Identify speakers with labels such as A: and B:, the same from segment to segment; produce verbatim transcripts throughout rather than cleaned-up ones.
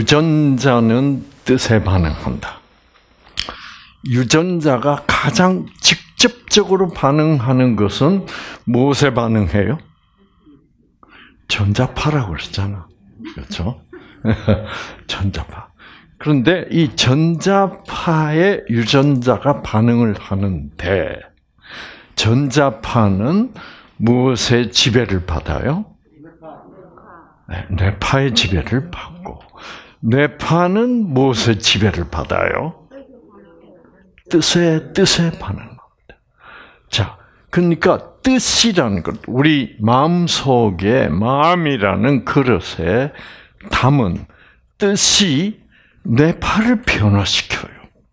A: 유전자는 뜻에 반응한다. 유전자가 가장 직접적으로 반응하는 것은 무엇에 반응해요? 전자파라고 그랬잖아. 그렇죠? 전자파. 그런데 이 전자파에 유전자가 반응을 하는데 전자파는 무엇의 지배를 받아요? 네, 뇌파의 지배를 받고 뇌파는 무엇의 지배를 받아요? 뜻의 뜻에 반응합니다. 자, 그러니까 뜻이라는 것, 우리 마음 속에 마음이라는 그릇에 담은 뜻이 뇌파를 변화시켜요.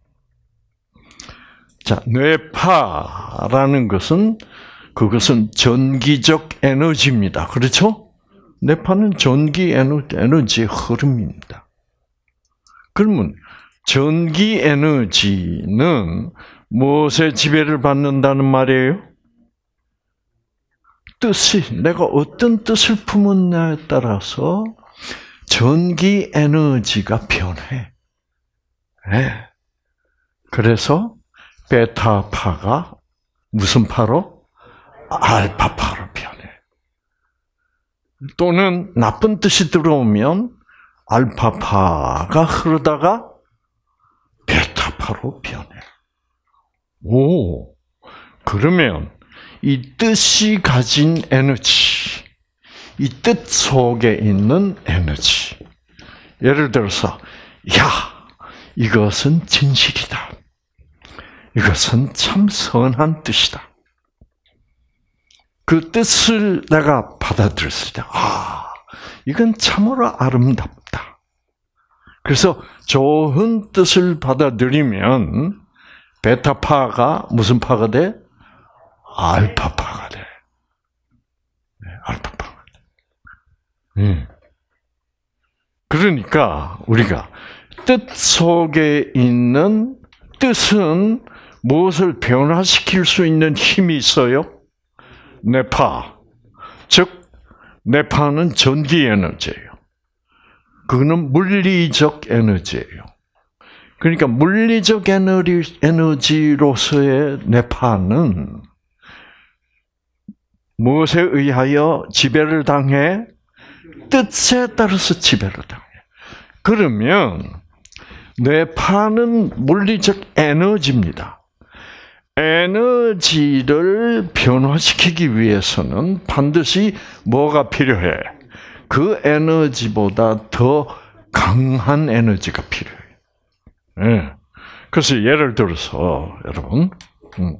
A: 자, 뇌파라는 것은 그것은 전기적 에너지입니다. 그렇죠? 뇌파는 전기 에너지의 흐름입니다. 그러면 전기 에너지는 무엇의 지배를 받는다는 말이에요? 뜻이, 내가 어떤 뜻을 품었냐에 따라서 전기 에너지가 변해. 네. 그래서 베타파가 무슨 파로? 알파파로 변해. 또는 나쁜 뜻이 들어오면 알파파가 흐르다가 베타파로 변해. 오, 그러면 이 뜻이 가진 에너지, 이 뜻 속에 있는 에너지. 예를 들어서, 야, 이것은 진실이다. 이것은 참 선한 뜻이다. 그 뜻을 내가 받아들였을 때, 아, 이건 참으로 아름답다. 그래서 좋은 뜻을 받아들이면 베타파가 무슨 파가 돼? 알파파가 돼. 네, 알파파가 돼. 음. 그러니까 우리가 뜻 속에 있는 뜻은 무엇을 변화시킬 수 있는 힘이 있어요? 뇌파. 즉, 뇌파는 전기 에너지예요. 그거는 물리적 에너지예요. 그러니까 물리적 에너지, 에너지로서의 뇌파는 무엇에 의하여 지배를 당해? 뜻에 따라서 지배를 당해. 그러면 뇌파는 물리적 에너지입니다. 에너지를 변화시키기 위해서는 반드시 뭐가 필요해? 그 에너지보다 더 강한 에너지가 필요해. 네. 그래서 예를 들어서 여러분, 음,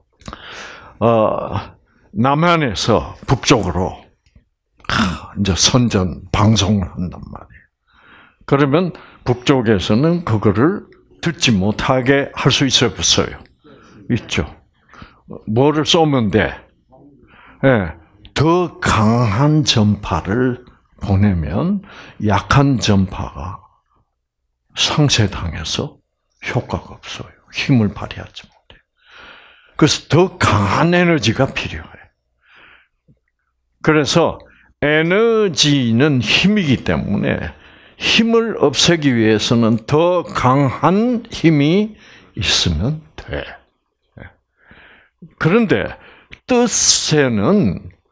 A: 어, 남한에서 북쪽으로 하, 이제 선전 방송을 한단 말이에요. 그러면 북쪽에서는 그거를 듣지 못하게 할 수 있어요, 없어요? 있죠. 뭐를 쏘면 돼? 네. 더 강한 전파를 보내면 약한 전파가 상쇄당해서 효과가 없어요. 힘을 발휘하지 못해요. 그래서 더 강한 에너지가 필요해. 그래서 에너지는 힘이기 때문에 힘을 없애기 위해서는 더 강한 힘이 있으면 돼. 그런데 뜻에는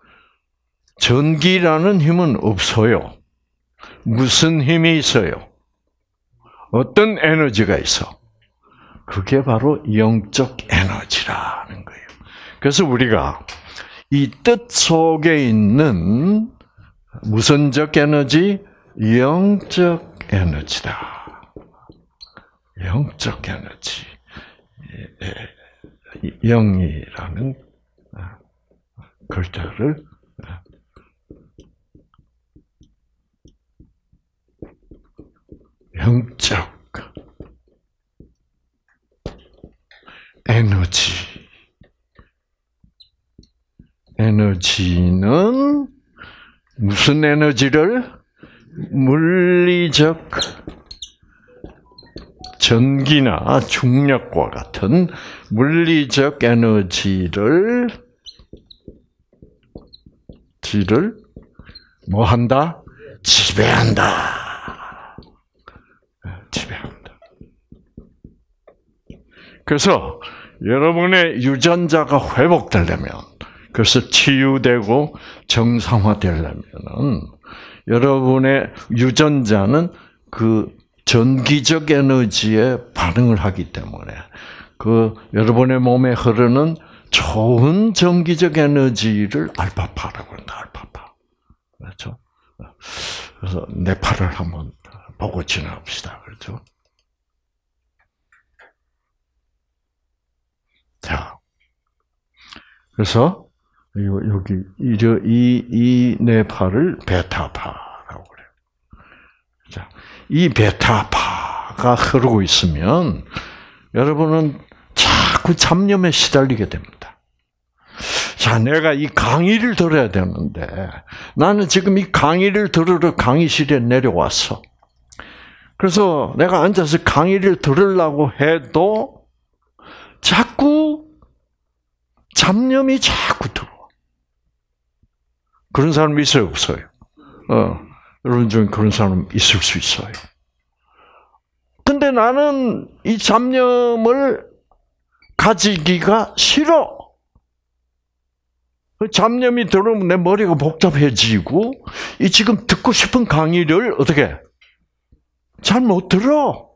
A: 전기라는 힘은 없어요. 무슨 힘이 있어요? 어떤 에너지가 있어? 그게 바로 영적 에너지라는 거예요. 그래서 우리가 이 뜻 속에 있는 무선적 에너지, 영적 에너지다. 영적 에너지. 영이라는 글자를 영적 에너지. 에너지는 무슨 에너지를? 물리적 전기나 중력과 같은 물리적 에너지를 지를 뭐 한다? 지배한다. 그래서 여러분의 유전자가 회복되려면, 그래서 치유되고 정상화되려면은 여러분의 유전자는 그 전기적 에너지에 반응을 하기 때문에 그 여러분의 몸에 흐르는 좋은 전기적 에너지를 알파파라고 한다. 알파파. 그렇죠? 그래서 뇌파를 한번 보고 지나갑시다. 그렇죠? 자, 그래서 여기 이 이 뇌파를 베타파라고 그래요. 자, 이 베타파가 흐르고 있으면 여러분은 자꾸 잡념에 시달리게 됩니다. 자, 내가 이 강의를 들어야 되는데 나는 지금 이 강의를 들으러 강의실에 내려왔어. 그래서 내가 앉아서 강의를 들으려고 해도 자꾸 잡념이 자꾸 들어와. 그런 사람 있어요, 없어요? 어, 여러분 중에 그런 사람 있을 수 있어요. 근데 나는 이 잡념을 가지기가 싫어. 잡념이 들어오면 내 머리가 복잡해지고, 이 지금 듣고 싶은 강의를 어떻게 잘 못 들어.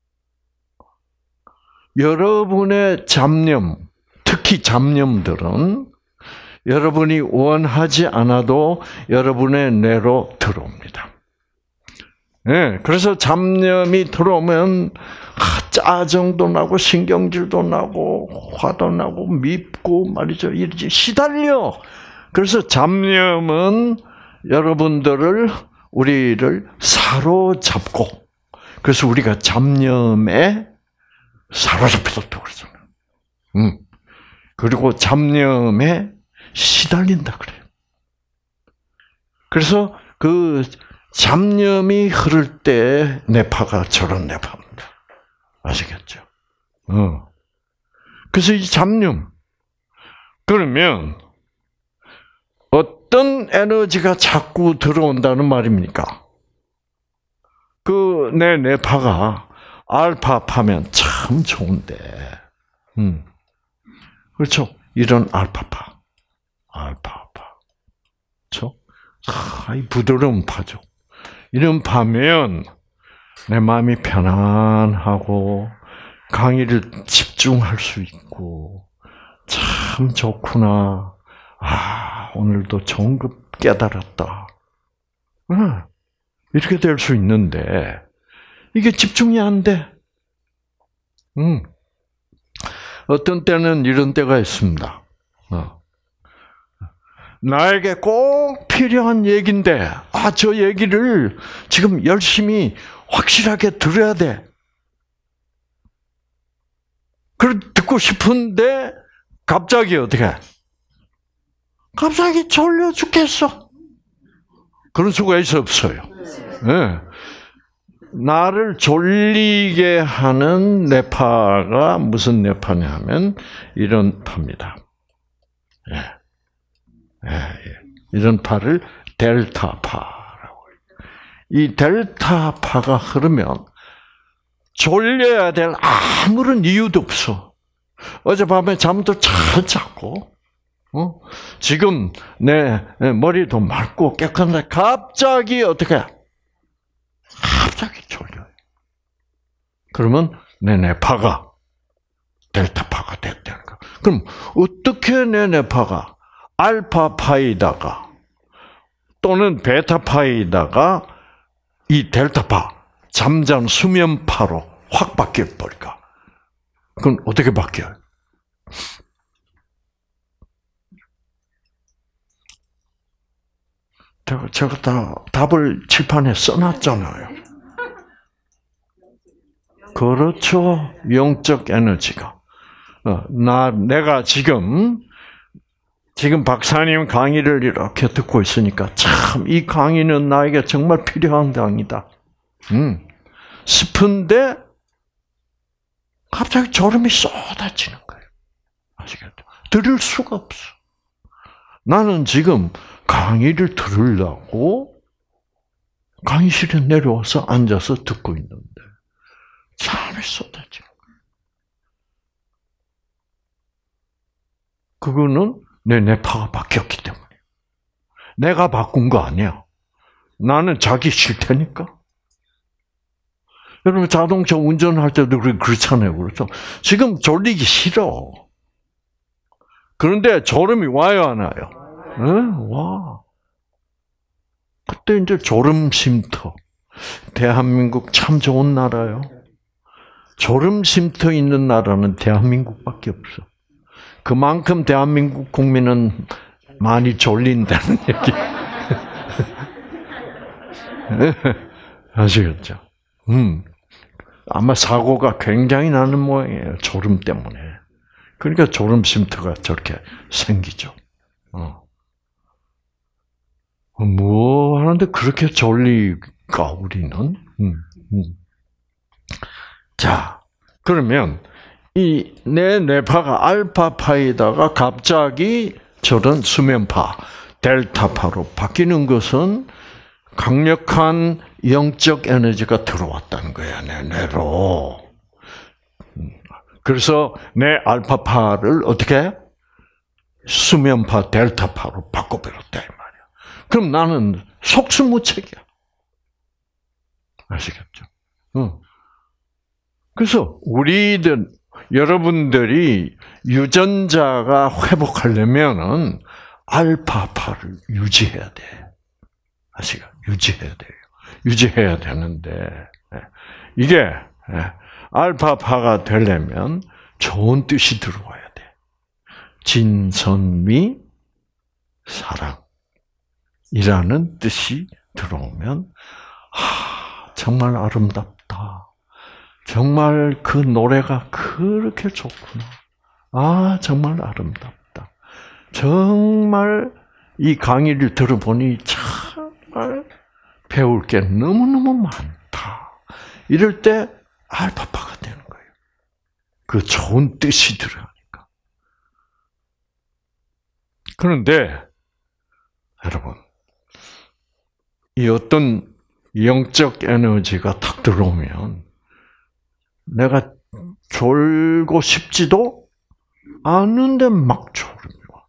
A: 여러분의 잡념, 특히 잡념들은 여러분이 원하지 않아도 여러분의 뇌로 들어옵니다. 네, 그래서 잡념이 들어오면 짜증도 나고 신경질도 나고 화도 나고 밉고 말이죠. 이렇게 시달려. 그래서 잡념은 여러분들을 우리를 사로잡고, 그래서 우리가 잡념에 사로잡혔다고 그러잖아요. 음. 그리고 잡념에 시달린다 그래요. 그래서 그 잡념이 흐를 때 뇌파가 저런 뇌파입니다. 아시겠죠? 어. 그래서 이 잡념, 그러면 어떤 에너지가 자꾸 들어온다는 말입니까? 그 내 뇌파가 알파파면 참 좋은데, 음, 그렇죠? 이런 알파파, 알파파, 그렇죠? 아, 이 부드러운 파죠. 이런 파면 내 마음이 편안하고 강의를 집중할 수 있고 참 좋구나. 아, 오늘도 좋은 것 깨달았다. 응, 이렇게 될 수 있는데 이게 집중이 안 돼. 응. 어떤 때는 이런 때가 있습니다. 어. 나에게 꼭 필요한 얘기인데, 아, 저 얘기를 지금 열심히 확실하게 들어야 돼. 그걸 듣고 싶은데, 갑자기 어떻게? 갑자기 졸려 죽겠어. 그런 수가 있어, 없어요? 네. 나를 졸리게 하는 뇌파가 무슨 뇌파냐 하면, 이런 파입니다. 예. 예, 예. 이런 파를 델타파라고 해요. 이 델타파가 흐르면 졸려야 될 아무런 이유도 없어. 어젯밤에 잠도 잘 잤고, 어? 지금 내 머리도 맑고 깨끗한데 갑자기 어떻게? 갑자기 졸려요. 그러면 내 뇌파가 델타파가 됐다는 거야. 그럼 어떻게 내 뇌파가 알파파이다가 또는 베타파이다가 이 델타파, 잠잠 수면파로 확 바뀔 버릴까? 그럼 어떻게 바뀌어요? 제가, 제가 다 답을 칠판에 써놨잖아요. 그렇죠. 영적 에너지가. 어, 나, 내가 지금 지금 박사님 강의를 이렇게 듣고 있으니까 참 이 강의는 나에게 정말 필요한 강의다. 음, 싶은데 갑자기 졸음이 쏟아지는 거예요. 아시겠죠? 들을 수가 없어. 나는 지금 강의를 들으려고 강의실에 내려와서 앉아서 듣고 있는데 잠이 쏟아지는 거예요. 그거는 내 뇌파가 바뀌었기 때문에. 내가 바꾼 거 아니야. 나는 자기 싫다니까. 여러분 자동차 운전할 때도 그렇잖아요. 그렇죠? 지금 졸리기 싫어. 그런데 졸음이 와요, 안 와요? 네? 와. 그때 이제 졸음 쉼터. 대한민국 참 좋은 나라요. 졸음 쉼터 있는 나라는 대한민국밖에 없어. 그만큼 대한민국 국민은 많이 졸린다는 얘기. 아시겠죠? 음. 아마 사고가 굉장히 나는 모양이에요. 졸음 때문에. 그러니까 졸음 쉼터가 저렇게 생기죠. 어. 뭐 하는데 그렇게 졸리까, 우리는? 음, 음. 자, 그러면 이 내 뇌파가 알파파에다가 갑자기 저런 수면파, 델타파로 바뀌는 것은 강력한 영적 에너지가 들어왔다는 거야, 내 뇌로. 그래서 내 알파파를 어떻게? 수면파, 델타파로 바꿔버렸다, 이 말이야. 그럼 나는 속수무책이야. 아시겠죠? 응. 그래서 우리들, 여러분들이 유전자가 회복하려면은 알파파를 유지해야 돼. 아시죠? 유지해야 돼요. 유지해야 되는데, 이게, 알파파가 되려면 좋은 뜻이 들어와야 돼. 진선미 사랑이라는 뜻이 들어오면, 하, 정말 아름답다. 정말 그 노래가 그렇게 좋구나. 아, 정말 아름답다. 정말 이 강의를 들어보니 정말 배울 게 너무너무 많다. 이럴 때 알파파가 되는 거예요. 그 좋은 뜻이 들어가니까. 그런데 여러분, 이 어떤 영적 에너지가 탁 들어오면 내가 졸고 싶지도 않은데 막 졸음이 와.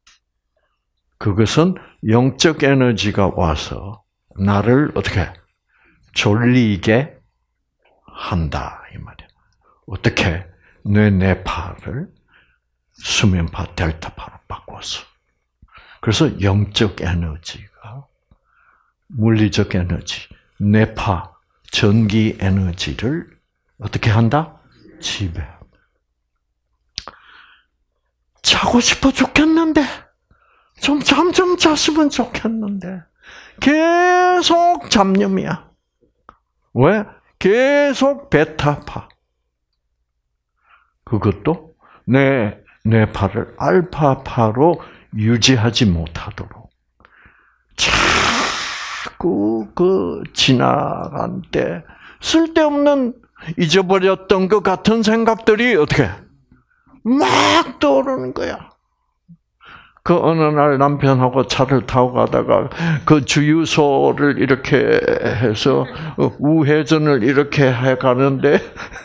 A: 그것은 영적 에너지가 와서 나를 어떻게 졸리게 한다 이 말이야. 어떻게? 뇌 뇌파를 수면파 델타파로 바꿨어. 그래서 영적 에너지가 물리적 에너지, 뇌파 전기 에너지를 어떻게 한다? 지배. 자고 싶어 죽겠는데, 좀 잠 좀 잤으면 좋겠는데, 계속 잡념이야. 왜? 계속 베타파. 그것도 내 뇌파를 알파파로 유지하지 못하도록 자꾸 그 지나간 때 쓸데없는 잊어버렸던 것 같은 생각들이 어떻게 막 떠오르는 거야. 그 어느 날 남편하고 차를 타고 가다가 그 주유소를 이렇게 해서 우회전을 이렇게 해 가는데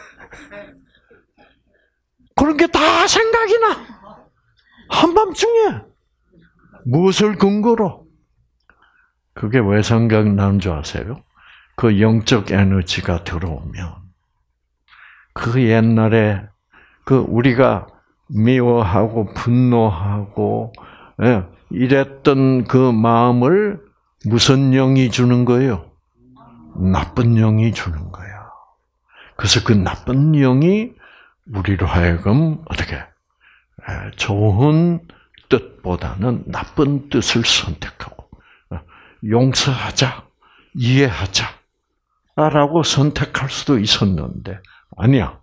A: 그런 게 다 생각이 나. 한밤중에 무엇을 근거로? 그게 왜 생각나는 줄 아세요? 그 영적 에너지가 들어오면 그 옛날에 그 우리가 미워하고 분노하고 예, 이랬던 그 마음을 무슨 영이 주는 거예요? 나쁜 영이 주는 거야. 그래서 그 나쁜 영이 우리로 하여금 어떻게 좋은 뜻보다는 나쁜 뜻을 선택하고 용서하자, 이해하자라고 선택할 수도 있었는데 아니야.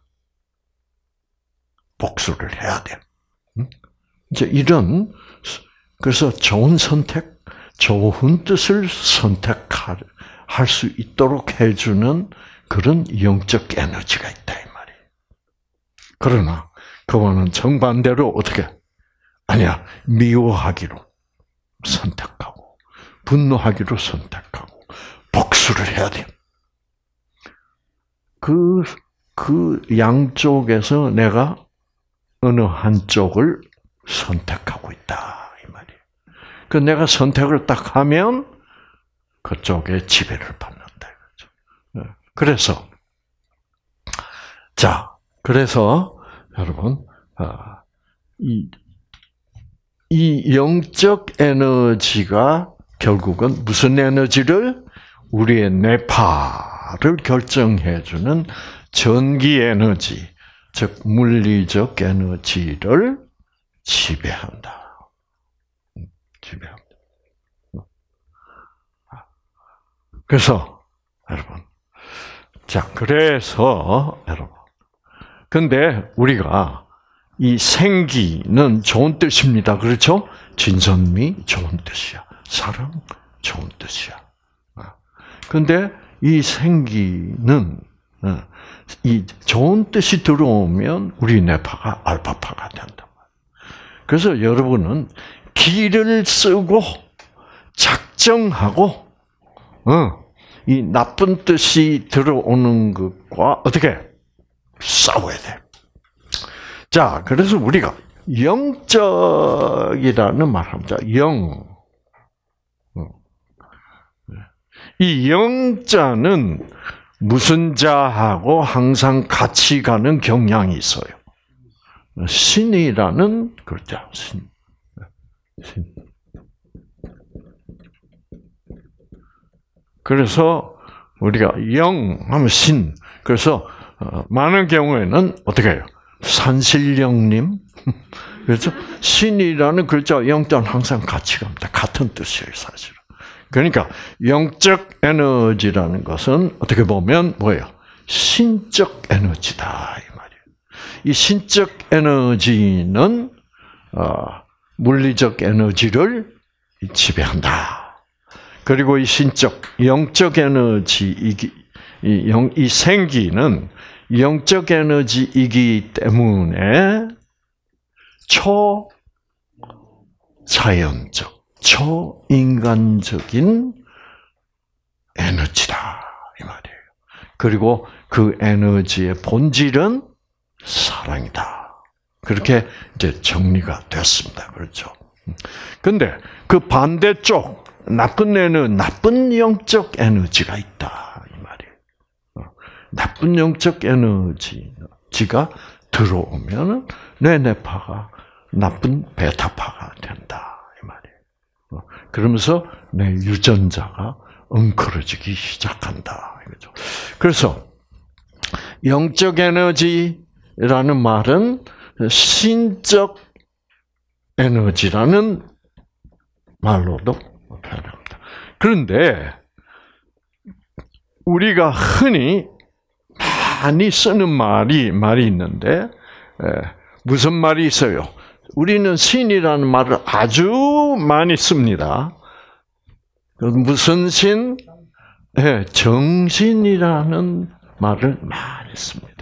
A: 복수를 해야 돼. 이제 이런 그래서 좋은 선택, 좋은 뜻을 선택할 수 있도록 해주는 그런 영적 에너지가 있다 이 말이에요. 그러나 그거는 정반대로 어떻게? 아니야. 미워하기로 선택하고 분노하기로 선택하고 복수를 해야 돼. 그, 그 양쪽에서 내가 어느 한쪽을 선택하고 있다 이 말이에요. 그 내가 선택을 딱 하면 그쪽에 지배를 받는다 이거죠. 그래서 자, 그래서 여러분 이, 이 영적 에너지가 결국은 무슨 에너지를 우리의 뇌파를 결정해주는 전기 에너지, 즉 물리적 에너지를 지배한다. 지배한다. 그래서 여러분, 자 그래서 여러분, 근데 우리가 이 생기는 좋은 뜻입니다. 그렇죠? 진선미 좋은 뜻이야. 사랑 좋은 뜻이야. 근데 이 생기는 이 좋은 뜻이 들어오면 우리 뇌파가 알파파가 된다. 그래서 여러분은 기를 쓰고 작정하고 이 나쁜 뜻이 들어오는 것과 어떻게 싸워야 돼. 자, 그래서 우리가 영적이라는 말을 합니다. 영. 이 영자는 무슨 자하고 항상 같이 가는 경향이 있어요. 신이라는 글자, 신. 신. 그래서 우리가 영 하면 신. 그래서 많은 경우에는 어떻게 해요? 산신령님. 그래서 신이라는 글자, 영자는 항상 같이 갑니다. 같은 뜻이에요, 사실은. 그러니까 영적 에너지라는 것은 어떻게 보면 뭐예요? 신적 에너지다 이 말이에요. 이 신적 에너지는 어, 물리적 에너지를 지배한다. 그리고 이 신적 영적 에너지 이기 이, 영, 이 생기는 영적 에너지이기 때문에 초자연적, 초인간적인 에너지다 이 말이에요. 그리고 그 에너지의 본질은 사랑이다. 그렇게 이제 정리가 됐습니다. 그렇죠? 근데 그 반대쪽 나쁜 에너지, 나쁜 영적 에너지가 있다 이 말이에요. 나쁜 영적 에너지가 들어오면 내 뇌파가 나쁜 베타파가 된다 이 말이에요. 그러면서 내 유전자가 엉클어지기 시작한다 이거죠. 그래서 영적 에너지라는 말은 신적 에너지라는 말로도 표현합니다. 그런데 우리가 흔히 많이 쓰는 말이 말이 있는데 무슨 말이 있어요? 우리는 신이라는 말을 아주 많이 씁니다. 무슨 신? 네, 정신이라는 말을 많이 씁니다.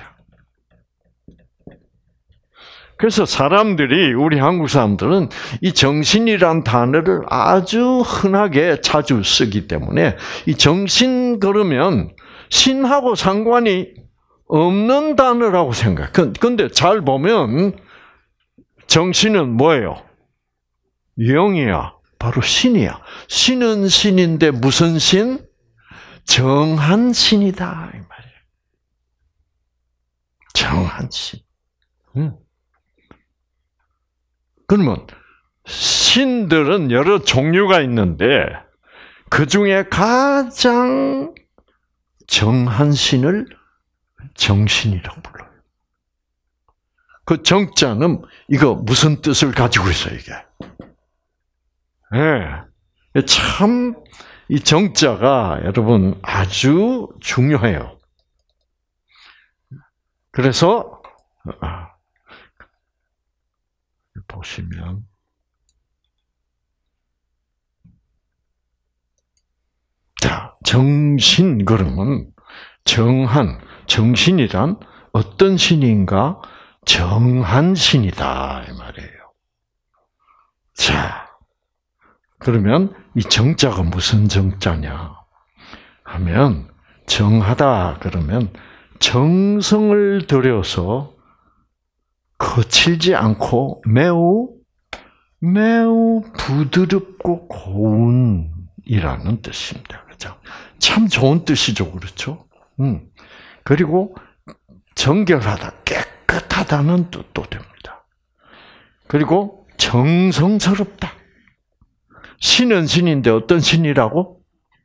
A: 그래서 사람들이, 우리 한국 사람들은 이 정신이란 단어를 아주 흔하게 자주 쓰기 때문에 이 정신 그러면 신하고 상관이 없는 단어라고 생각해. 근데 잘 보면 정신은 뭐예요? 영이야. 바로 신이야. 신은 신인데 무슨 신? 정한 신이다 이 말이에요. 정한 신. 응. 그러면 신들은 여러 종류가 있는데 그 중에 가장 정한 신을 정신이라고 불러요. 그 정자는 이거 무슨 뜻을 가지고 있어요, 이게? 네. 참, 이 정자가 여러분 아주 중요해요. 그래서, 보시면, 자, 정신, 그러면, 정한, 정신이란 어떤 신인가? 정한 신이다, 이 말이에요. 자, 그러면 이 정자가 무슨 정자냐 하면, 정하다, 그러면 정성을 들여서 거칠지 않고 매우 매우 부드럽고 고운이라는 뜻입니다. 그렇죠? 참 좋은 뜻이죠, 그렇죠? 음. 그리고 정결하다, 깨끗하다는 뜻도 됩니다. 그리고 정성스럽다. 신은 신인데 어떤 신이라고?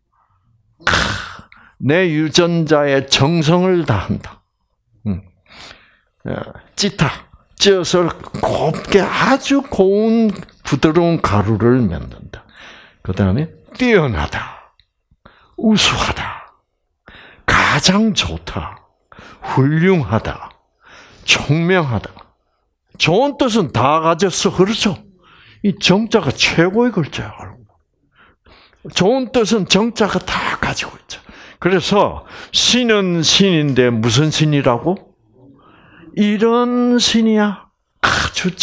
A: 내 유전자의 정성을 다한다. 음. 찌타, 쪄서 곱게 아주 고운 부드러운 가루를 만든다. 그 다음에 뛰어나다, 우수하다, 가장 좋다, 훌륭하다, 총명하다. 좋은 뜻은 다 가졌어, 그렇죠? 이 정자가 최고의 글자야. 좋은 뜻은 정자가 다 가지고 있죠. 그래서 신은 신인데 무슨 신이라고? 이런 신이야. 아주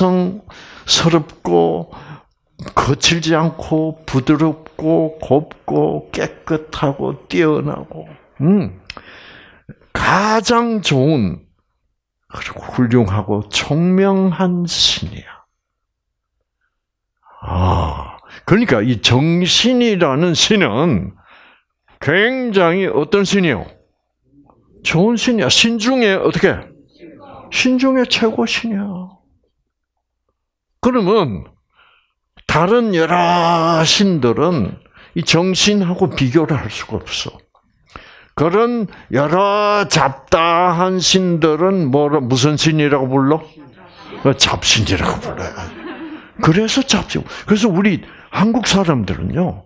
A: 정성스럽고 거칠지 않고 부드럽고 곱고 깨끗하고 뛰어나고 음, 가장 좋은 그리고 훌륭하고 총명한 신이야. 아, 그러니까 이 정신이라는 신은 굉장히 어떤 신이요? 좋은 신이야. 신 중에 어떻게? 신 중에 최고 신이야. 그러면 다른 여러 신들은 이 정신하고 비교를 할 수가 없어. 그런 여러 잡다한 신들은 뭐라 무슨 신이라고 불러? 잡신이라고 불러요. 그래서 잡신. 그래서 우리 한국 사람들은요,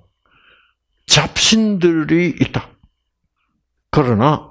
A: 잡신들이 있다. 그러나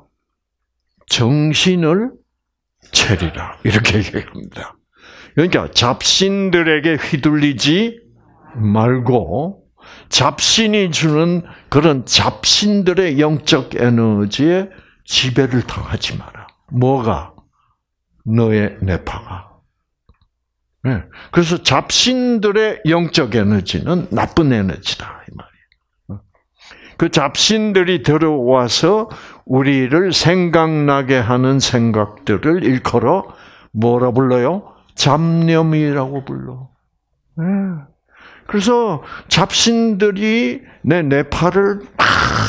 A: 정신을 차리라 이렇게 얘기합니다. 그러니까 잡신들에게 휘둘리지 말고 잡신이 주는 그런 잡신들의 영적 에너지에 지배를 당하지 마라. 뭐가? 너의 뇌파가. 네. 그래서 잡신들의 영적 에너지는 나쁜 에너지다 이 말이에요. 그 잡신들이 들어와서 우리를 생각나게 하는 생각들을 일컬어 뭐라 불러요? 잡념이라고 불러. 네. 그래서 잡신들이 내 뇌파를 막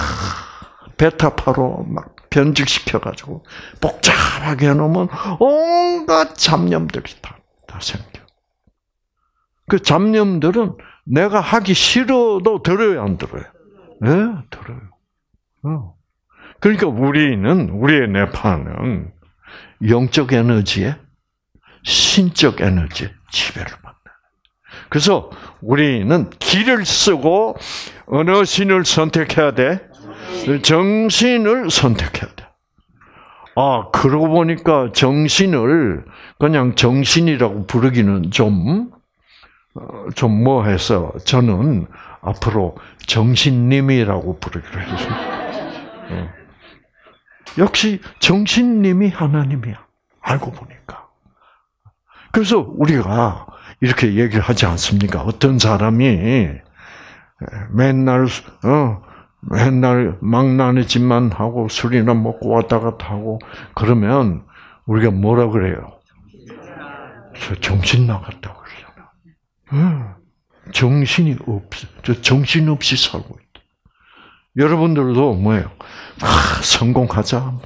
A: 베타파로 막 변직시켜가지고 복잡하게 해놓으면 온갖 잡념들이 다, 다 생겨. 그 잡념들은 내가 하기 싫어도 들어요, 안 들어요? 네, 들어요. 어. 그러니까 우리는, 우리의 뇌파는 영적 에너지에, 신적 에너지에 지배를 받는. 그래서 우리는 길을 쓰고 어느 신을 선택해야 돼? 정신을 선택해야 돼. 아, 그러고 보니까 정신을 그냥 정신이라고 부르기는 좀, 좀 뭐해서 저는 앞으로 정신님이라고 부르기로 했어요. 역시 정신님이 하나님이야. 알고 보니까. 그래서 우리가 이렇게 얘기를 하지 않습니까? 어떤 사람이 맨날 어 맨날 망나니 짓만 하고 술이나 먹고 왔다 갔다 하고 그러면 우리가 뭐라 그래요? 저 정신 나갔다고 그러잖아. 응. 정신이 없어. 저 정신 없이 살고 있다. 여러분들도 뭐예요? 아, 성공하자. 아,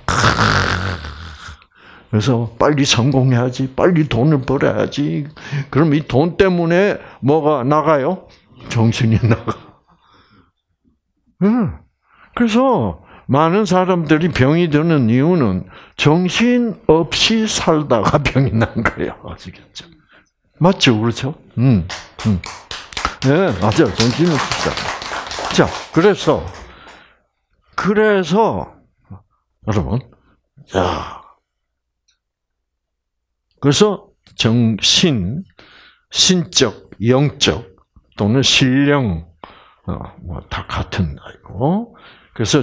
A: 그래서 빨리 성공해야지, 빨리 돈을 벌어야지. 그럼 이 돈 때문에 뭐가 나가요? 정신이 나가. 응. 그래서 많은 사람들이 병이 드는 이유는 정신 없이 살다가 병이 난 거예요. 아시겠죠? 맞죠, 그렇죠? 음, 음. 네, 맞아요. 정신 없이 살다. 자, 그래서 그래서 여러분, 자. 그래서 정신, 신적, 영적 또는 신령 어, 뭐 다 같은 말이고, 그래서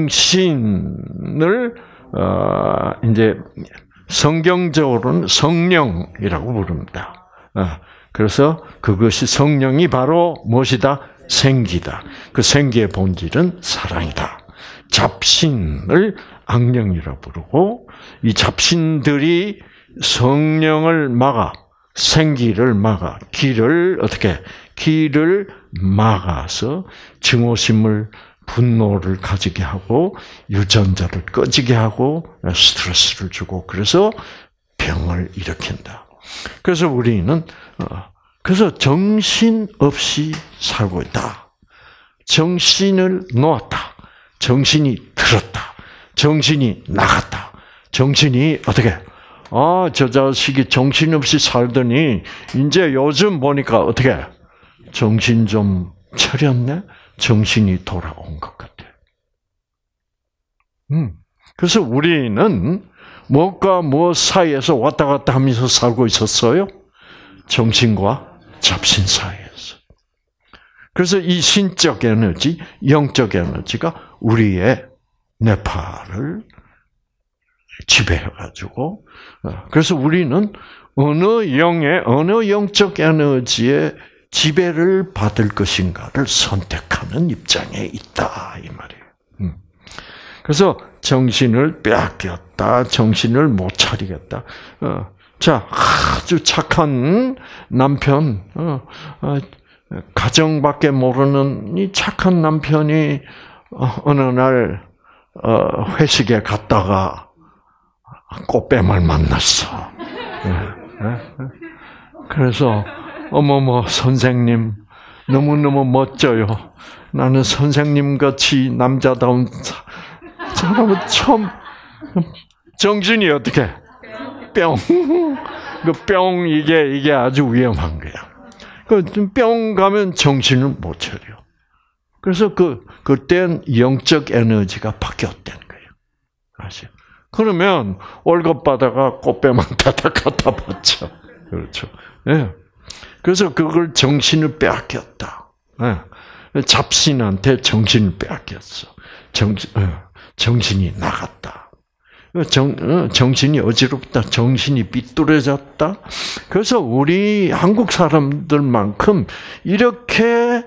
A: 정신을 어, 이제 성경적으로는 성령이라고 부릅니다. 어, 그래서 그것이 성령이 바로 무엇이다? 생기다. 그 생기의 본질은 사랑이다. 잡신을 악령이라고 부르고, 이 잡신들이 성령을 막아 생기를 막아, 길을 어떻게 길을 막아서 증오심을 분노를 가지게 하고 유전자를 꺼지게 하고 스트레스를 주고 그래서 병을 일으킨다. 그래서 우리는 그래서 정신 없이 살고 있다. 정신을 놓았다. 정신이 들었다. 정신이 나갔다. 정신이 어떻게 아, 저 자식이 정신없이 살더니 이제 요즘 보니까 어떻게 정신 좀 차렸네? 정신이 돌아온 것 같아. 음. 그래서 우리는 무엇과 무엇 사이에서 왔다 갔다 하면서 살고 있었어요? 정신과 잡신 사이에서. 그래서 이 신적 에너지, 영적 에너지가 우리의 뇌파를 지배해가지고, 그래서 우리는 어느 영의, 어느 영적 에너지의 지배를 받을 것인가를 선택하는 입장에 있다, 이 말이에요. 그래서 정신을 빼앗겼다, 정신을 못 차리겠다. 자, 아주 착한 남편, 가정밖에 모르는 이 착한 남편이 어느 날 회식에 갔다가 꽃뱀을 만났어. 그래서 어머머 선생님 너무너무 멋져요. 나는 선생님같이 남자다운 사람은 처음. 정신이 어떻게 뿅. 그 뿅 이게 이게 아주 위험한 거야. 그 뿅 가면 정신을 못 차려. 그래서 그 그땐 영적 에너지가 바뀌었다는 거예요. 아시죠? 그러면 월급 받아가 꽃배망다다 갖다 받죠. 그렇죠. 예. 그래서 그걸 정신을 빼앗겼다. 예. 잡신한테 정신을 빼앗겼어. 정신, 정신이 나갔다. 정, 정신이 어지럽다. 정신이 삐뚤어졌다. 그래서 우리 한국 사람들만큼 이렇게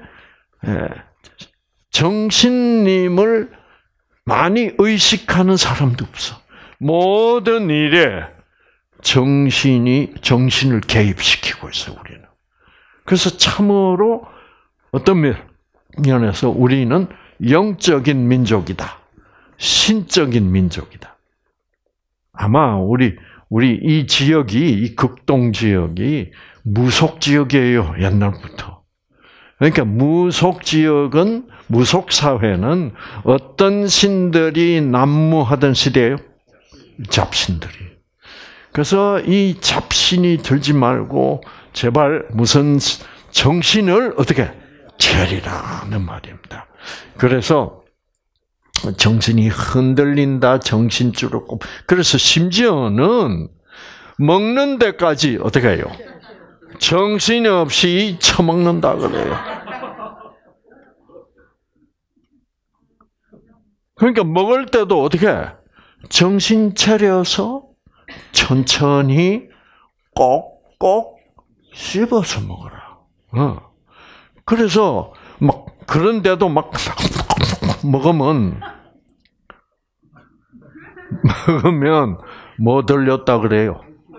A: 정신님을 많이 의식하는 사람도 없어. 모든 일에 정신이, 정신을 개입시키고 있어요, 우리는. 그래서 참으로 어떤 면에서 우리는 영적인 민족이다. 신적인 민족이다. 아마 우리, 우리 이 지역이, 이 극동 지역이 무속 지역이에요, 옛날부터. 그러니까 무속 지역은, 무속 사회는 어떤 신들이 난무하던 시대예요? 잡신들이. 그래서 이 잡신이 들지 말고 제발 무슨 정신을 어떻게 차리라는 말입니다. 그래서 정신이 흔들린다, 정신줄을 꼽. 그래서 심지어는 먹는 데까지 어떻게 해요? 정신이 없이 처먹는다 그래요. 그러니까 먹을 때도 어떻게 해? 정신 차려서 천천히 꼭꼭 씹어서 먹어라. 어. 그래서 막 그런데도 막 먹으면 먹으면 뭐 들렸다 그래요?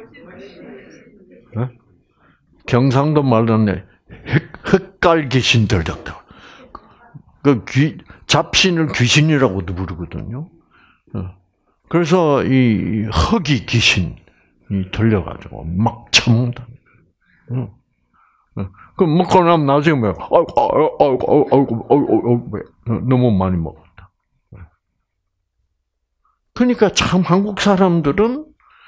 A: 어? 경상도 말로는 흑갈 귀신 들렸다. 그 귀, 잡신을 귀신이라고도 부르거든요. 어. 그래서 이 흑이 귀신이 들려가지고 막 처먹는다. 응. 그 먹고 나면 나중에 뭐, 아이고, 아이고, 아이고, 아이고, 아이고, 너무 많이 먹었다. 그러니까 참 한국 사람들은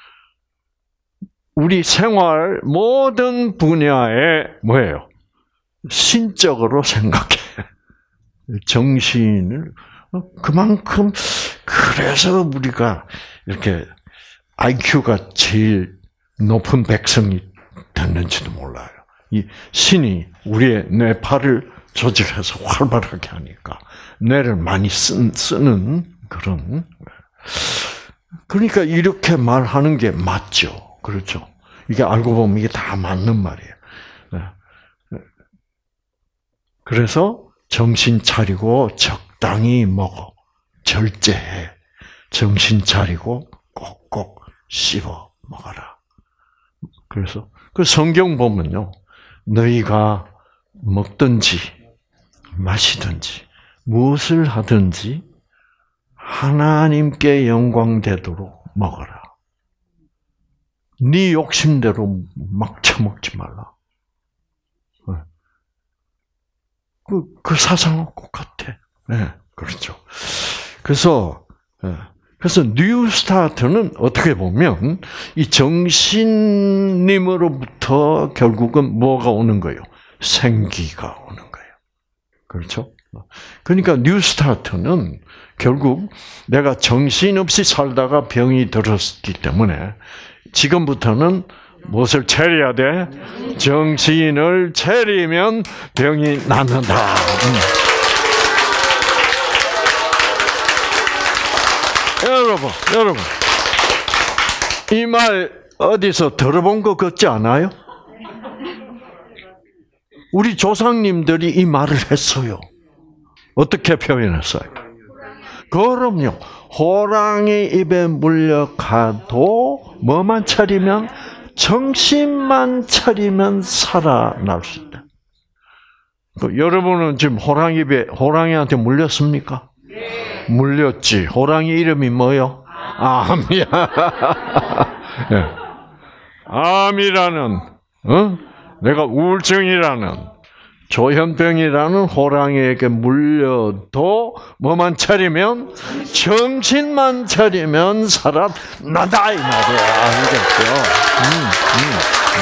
A: 우리 생활 모든 분야에 뭐예요? 신적으로 생각해. 정신을 그만큼 그래서 우리가 이렇게 아이큐가 제일 높은 백성이 됐는지도 몰라요. 이 신이 우리의 뇌파를 조절해서 활발하게 하니까 뇌를 많이 쓴, 쓰는 그런. 그러니까 이렇게 말하는 게 맞죠. 그렇죠. 이게 알고 보면 이게 다 맞는 말이에요. 그래서 정신 차리고 적당히 먹어. 절제해. 정신 차리고 꼭꼭 씹어 먹어라. 그래서 그 성경 보면요. 너희가 먹든지 마시든지 무엇을 하든지 하나님께 영광되도록 먹어라. 네 욕심대로 막 처먹지 말라. 그, 그 사상은 똑같아. 네, 그렇죠. 그래서, 그래서 뉴 스타트는 어떻게 보면 이 정신님으로부터 결국은 뭐가 오는 거예요? 생기가 오는 거예요. 그렇죠? 그러니까 뉴 스타트는 결국 내가 정신없이 살다가 병이 들었기 때문에 지금부터는 무엇을 차려야 돼? 정신을 차리면 병이 낫는다. 음. 여러분, 여러분, 이 말 어디서 들어본 것 같지 않아요? 우리 조상님들이 이 말을 했어요. 어떻게 표현했어요? 그럼요. 호랑이 입에 물려가도 뭐만 차리면, 정신만 차리면 살아날 수 있다. 여러분은 지금 호랑이 입에, 호랑이한테 물렸습니까? 물렸지. 호랑이 이름이 뭐요? 암이야. 암이라는, 어? 내가 우울증이라는, 조현병이라는 호랑이에게 물려도 뭐만 차리면, 정신만 차리면 살아난다 이 말이야. 알겠죠? 음, 음, 음.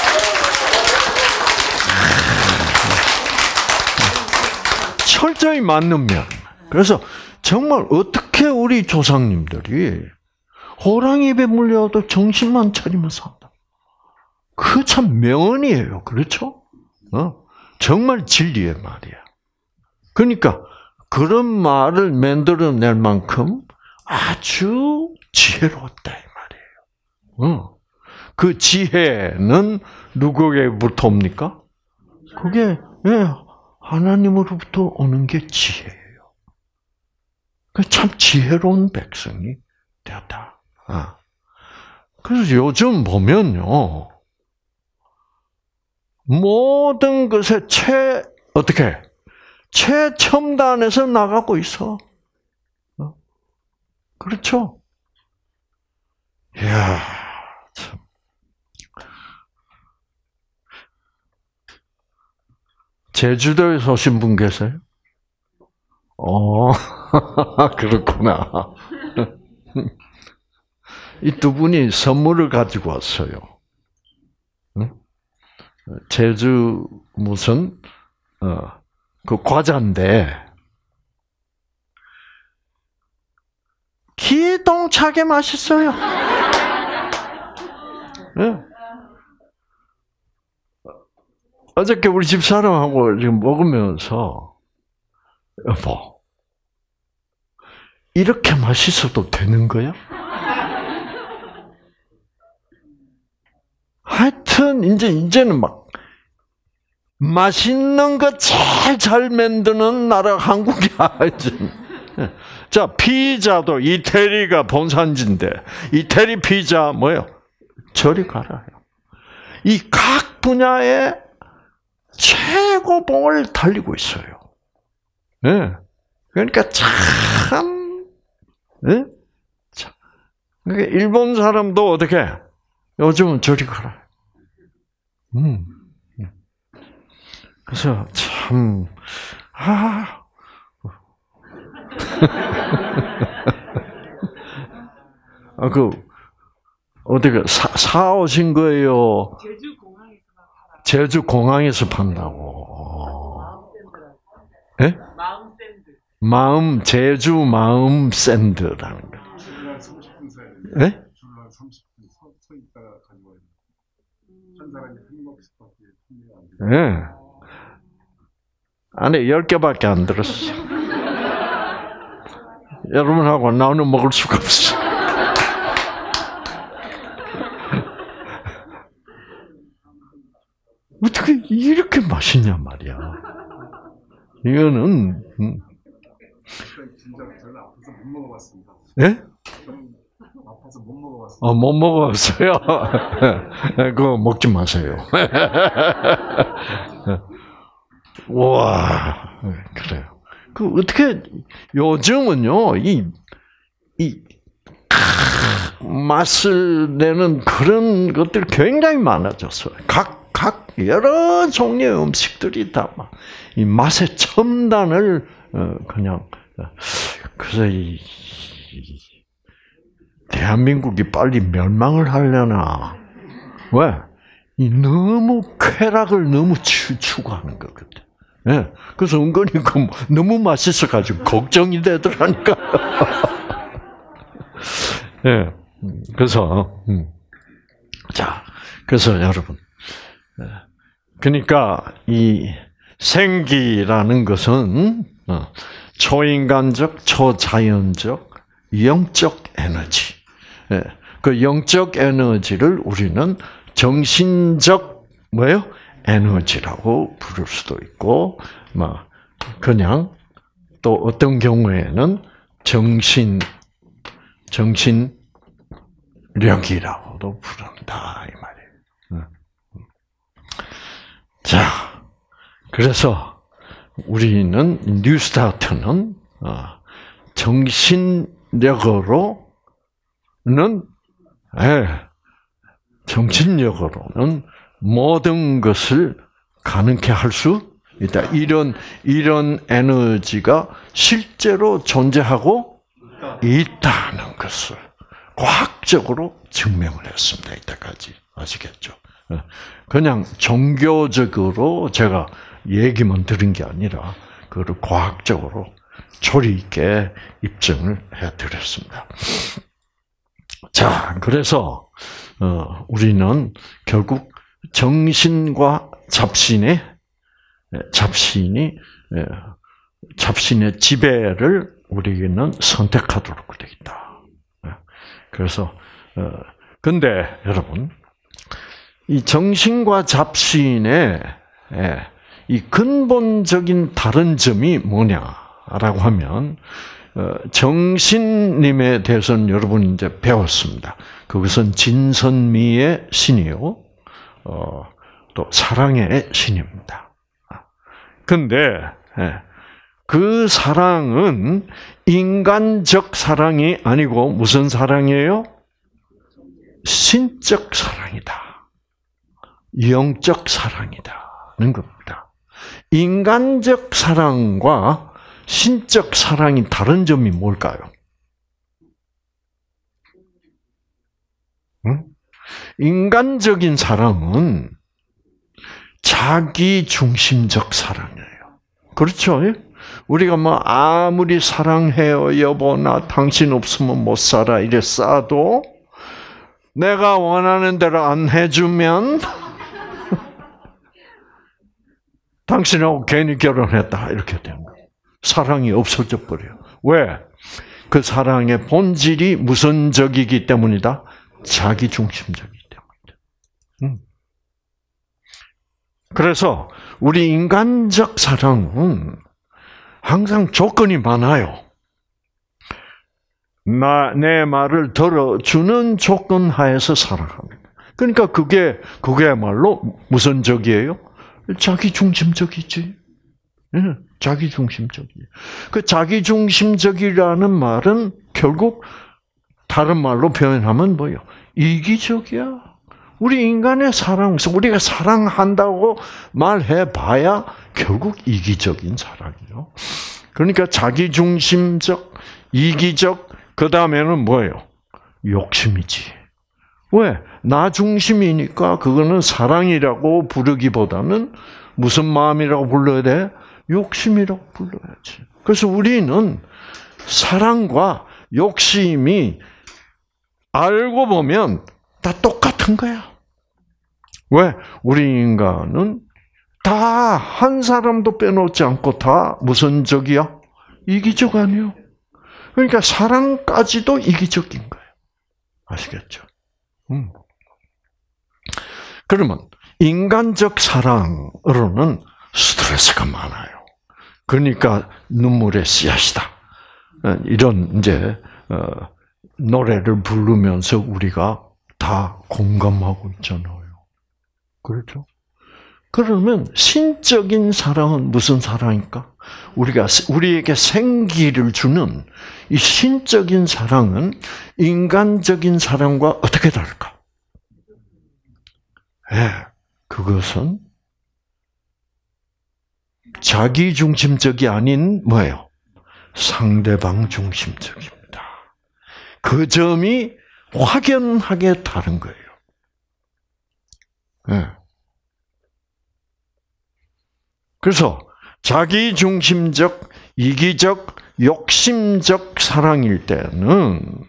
A: 철저히 맞는 면. 그래서 정말 어떻게 우리 조상님들이 호랑이 입에 물려도 정신만 차리면 산다. 그 참 명언이에요. 그렇죠? 어? 정말 진리의 말이야. 그러니까 그런 말을 만들어낼 만큼 아주 지혜로웠다 이 말이에요. 어. 그 지혜는 누구에게부터 옵니까? 그게 예, 하나님으로부터 오는 게 지혜예요. 참 지혜로운 백성이 되었다. 아. 그래서 요즘 보면요, 모든 것에 최 어떻게 최첨단에서 나가고 있어. 어? 그렇죠? 이야, 참. 제주도에서 오신 분 계세요? 어, 그렇구나. 이 두 분이 선물을 가지고 왔어요. 응? 제주 무슨 어, 그 과자인데 기똥차게 맛있어요. 네. 어저께 우리 집 사람하고 지금 먹으면서 여보, 이렇게 맛있어도 되는 거야? 하여튼 이제 이제는 막 맛있는 거 제일 잘 만드는 나라 한국이야. 자, 피자도 이태리가 본산지인데 이태리 피자 뭐예요? 저리 가라요. 이 각 분야에 최고봉을 달리고 있어요. 네. 그러니까 참, 네? 참. 그러니까 일본 사람도 어떻게? 요즘은 저리 가라. 음. 그래서 참, 아, 아, 그 어떻게 사, 사 오신 거예요? 제주 공항에서 팔아. 제주 공항에서 판다고. 예? 마음 샌드. 마음 제주 마음 샌드라는 거. 예? 예. 안에 열 개밖에 안 들었어. 여러분하고 나는 먹을 수가 없어. 어떻게 이렇게 맛있냐 말이야. 이거는 음.
B: 진짜 별로 아파서 못 먹어봤습니다.
A: 예?
B: 아파서 못 먹어봤어요.
A: 어, 못 먹어봤어요. 그거 먹지 마세요. 와, 그래요. 그 어떻게 요즘은요 이 이 맛을 내는 그런 것들 굉장히 많아졌어요. 각 각 여러 종류의 음식들이 다 막 이 맛의 첨단을 그냥 그래서 이, 이 대한민국이 빨리 멸망을 하려나? 왜? 이 너무 쾌락을 너무 추구하는 거거든. 예. 그래서 은근히 그 너무 맛있어가지고 걱정이 되더라니까. 예. 그래서 음. 자, 그래서 여러분, 그러니까 이 생기라는 것은 초인간적, 초자연적, 영적 에너지. 그 영적 에너지를 우리는 정신적 뭐요? 에너지라고 부를 수도 있고, 뭐 그냥 또 어떤 경우에는 정신 정신력이라고도 부른다 이 말이에요. 자, 그래서 우리는 뉴스타트는 정신력으로는 예, 정신력으로는 모든 것을 가능케 할 수 있다. 이런 이런 에너지가 실제로 존재하고 있다는 것을 과학적으로 증명을 했습니다. 이때까지 아시겠죠? 그냥 종교적으로 제가 얘기만 들은 게 아니라 그걸 과학적으로 조리 있게 입증을 해드렸습니다. 자, 그래서 어, 우리는 결국 정신과 잡신의 잡신이 잡신의 지배를 우리는 선택하도록 되어 있다. 그래서 어, 근데 여러분 이 정신과 잡신의 이 근본적인 다른 점이 뭐냐라고 하면 정신님에 대해서는 여러분 이제 배웠습니다. 그것은 진선미의 신이요, 어, 또 사랑의 신입니다. 근데 그 사랑은 인간적 사랑이 아니고 무슨 사랑이에요? 신적 사랑이다. 영적 사랑이다는 겁니다. 인간적 사랑과 신적 사랑이 다른 점이 뭘까요? 응? 인간적인 사랑은 자기 중심적 사랑이에요. 그렇죠? 우리가 뭐 아무리 사랑해요 여보 나 당신 없으면 못 살아 이래 싸도 내가 원하는 대로 안 해주면 당신하고 괜히 결혼했다 이렇게 되는 거예요. 사랑이 없어져 버려요. 왜? 그 사랑의 본질이 무선적이기 때문이다. 자기 중심적이기 때문이다. 음. 그래서 우리 인간적 사랑은 항상 조건이 많아요. 나, 내 말을 들어주는 조건 하에서 살아갑니다. 그러니까 그게, 그게야말로 무선적이에요? 자기 중심적이지. 네, 자기 중심적이. 그 자기 중심적이라는 말은 결국 다른 말로 표현하면 뭐예요? 이기적이야. 우리 인간의 사랑, 우리가 사랑한다고 말해봐야 결국 이기적인 사랑이에요. 그러니까 자기중심적, 이기적, 그 다음에는 뭐예요? 욕심이지. 왜? 나 중심이니까 그거는 사랑이라고 부르기보다는 무슨 마음이라고 불러야 돼? 욕심이라고 불러야지. 그래서 우리는 사랑과 욕심이 알고 보면 다 똑같은 거야. 왜? 우리 인간은 다 한 사람도 빼놓지 않고 다 무슨 적이야? 이기적 아니요. 그러니까 사랑까지도 이기적인 거예요. 아시겠죠? 음. 그러면 인간적 사랑으로는 스트레스가 많아요. 그러니까 눈물의 씨앗이다. 이런 이제 노래를 부르면서 우리가 다 공감하고 있잖아요. 그렇죠? 그러면 신적인 사랑은 무슨 사랑일까? 우리가 우리에게 생기를 주는 이 신적인 사랑은 인간적인 사랑과 어떻게 다를까? 예, 그것은 자기 중심적이 아닌 뭐예요? 상대방 중심적입니다. 그 점이 확연하게 다른 거예요. 예. 그래서 자기 중심적, 이기적, 욕심적 사랑일 때는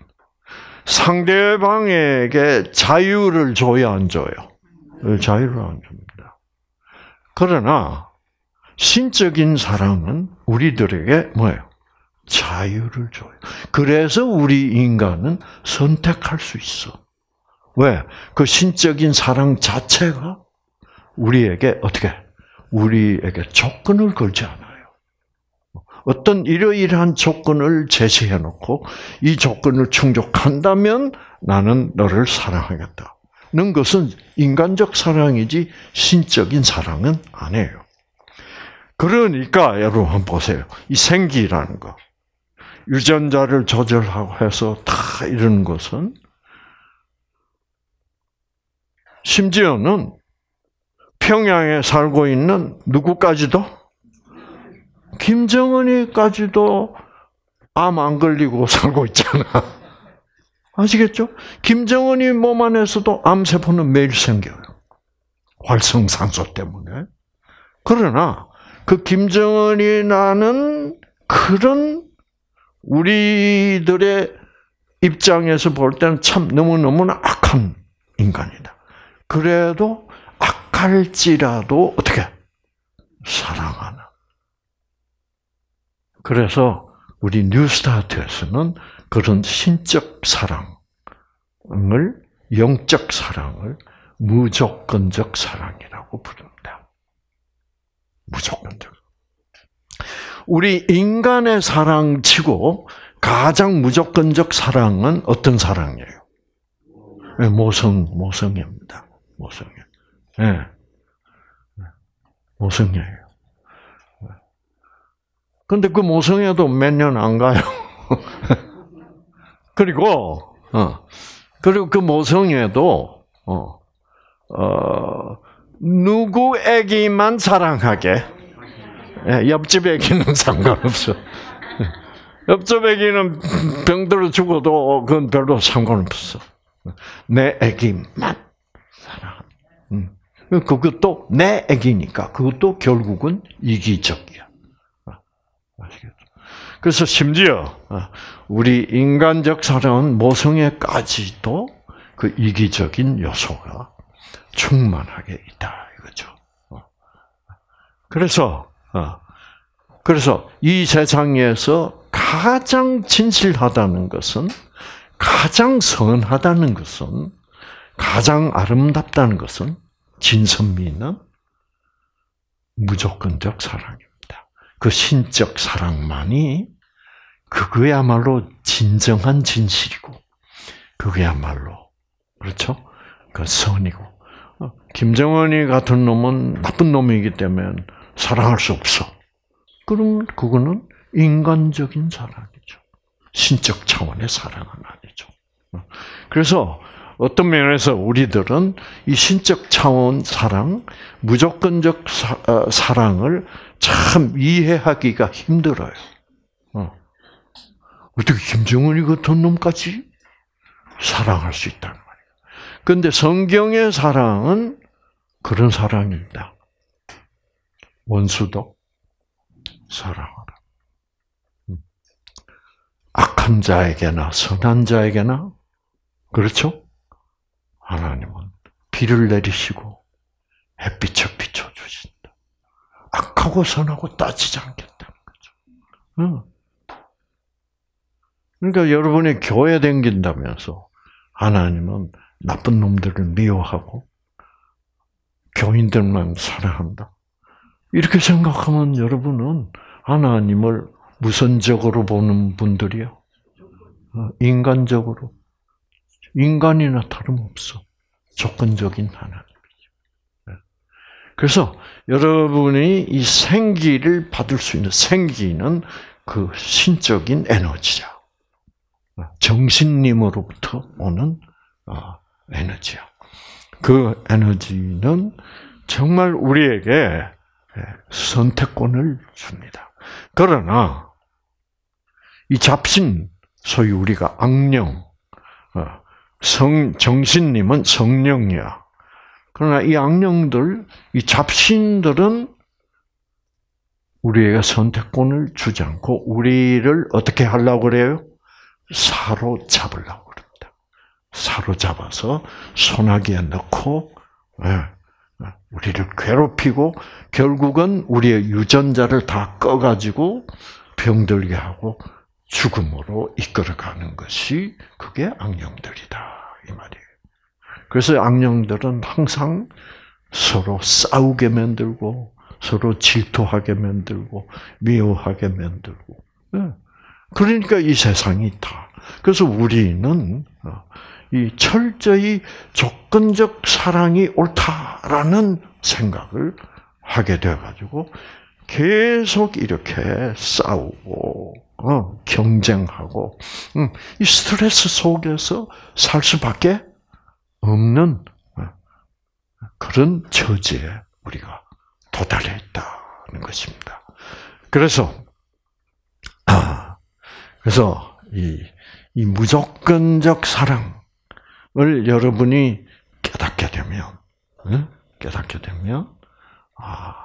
A: 상대방에게 자유를 줘야 안 줘요? 자유를 안 줍니다. 그러나 신적인 사랑은 우리들에게 뭐예요? 자유를 줘요. 그래서 우리 인간은 선택할 수 있어. 왜? 그 신적인 사랑 자체가 우리에게 어떻게? 우리에게 조건을 걸지 않아요. 어떤 이러이러한 조건을 제시해 놓고 이 조건을 충족한다면 나는 너를 사랑하겠다. 는 것은 인간적 사랑이지 신적인 사랑은 아니에요. 그러니까 여러분 한번 보세요. 이 생기라는 거. 유전자를 조절하고 해서 다 이러는 것은 심지어는 평양에 살고 있는 누구까지도? 김정은이까지도 암 안 걸리고 살고 있잖아. 아시겠죠? 김정은이 몸 안에서도 암세포는 매일 생겨요. 활성산소 때문에. 그러나 그 김정은이 나는 그런 우리들의 입장에서 볼 때는 참 너무너무나 악한 인간이다. 그래도 악할지라도 어떻게? 사랑하는. 그래서 우리 뉴스타트에서는 그런 신적 사랑을, 영적 사랑을 무조건적 사랑이라고 부릅니다. 무조건적. 우리 인간의 사랑치고 가장 무조건적 사랑은 어떤 사랑이에요? 모성, 모성애입니다. 모성애. 예. 네. 모성애예요. 근데 그 모성애도 몇 년 안 가요. 그리고, 어, 그리고 그 모성애도, 어, 어, 누구 애기만 사랑하게. 예, 옆집 애기는 상관없어. 옆집 애기는 병들어 죽어도 그건 별로 상관없어. 내 애기만 사랑. 음. 그것도 내 애기니까 그것도 결국은 이기적이야. 아시겠죠? 그래서 심지어 우리 인간적 사랑은 모성애까지도 그 이기적인 요소가 충만하게 있다 이거죠. 그래서 그래서 이 세상에서 가장 진실하다는 것은, 가장 선하다는 것은, 가장 아름답다는 것은 진선미는 무조건적 사랑입니다. 그 신적 사랑만이 그거야말로 진정한 진실이고, 그거야말로 그렇죠? 그 선이고. 김정은이 같은 놈은 나쁜 놈이기 때문에 사랑할 수 없어. 그럼 그거는 인간적인 사랑이죠. 신적 차원의 사랑은 아니죠. 그래서 어떤 면에서 우리들은 이 신적 차원 사랑, 무조건적 사, 어, 사랑을 참 이해하기가 힘들어요. 어. 어떻게 김정은이 같은 놈까지 사랑할 수 있다는 말이에요. 그런데 성경의 사랑은 그런 사랑입니다. 원수도 사랑하라. 악한 자에게나 선한 자에게나, 그렇죠? 하나님은 비를 내리시고 햇빛을 비춰주신다. 악하고 선하고 따지지 않겠다는 거죠. 응. 그러니까 여러분이 교회 다닌다면서 하나님은 나쁜 놈들을 미워하고 교인들만 사랑한다. 이렇게 생각하면 여러분은 하나님을 무선적으로 보는 분들이요. 인간적으로. 인간이나 다름없어. 조건적인 하나님이죠. 그래서 여러분이 이 생기를 받을 수 있는 생기는 그 신적인 에너지야. 정신님으로부터 오는 에너지야. 그 에너지는 정말 우리에게 선택권을 줍니다. 그러나 이 잡신, 소위 우리가 악령, 성, 정신님은 성령이야. 그러나 이 악령들, 이 잡신들은 우리에게 선택권을 주지 않고 우리를 어떻게 하려고 그래요? 사로잡으려고 그럽니다. 사로잡아서 소나기에 넣고 우리를 괴롭히고 결국은 우리의 유전자를 다 꺼가지고 병들게 하고 죽음으로 이끌어가는 것이 그게 악령들이다 이 말이에요. 그래서 악령들은 항상 서로 싸우게 만들고 서로 질투하게 만들고 미워하게 만들고. 그러니까 이 세상이 다. 그래서 우리는 이 철저히 조건적 사랑이 옳다라는 생각을 하게 돼가지고 계속 이렇게 싸우고 어, 경쟁하고 음, 이 스트레스 속에서 살 수밖에 없는 그런 처지에 우리가 도달해 있다는 것입니다. 그래서 아, 그래서 이, 이 무조건적 사랑을 여러분이 깨닫게 되면, 응? 깨닫게 되면, 아,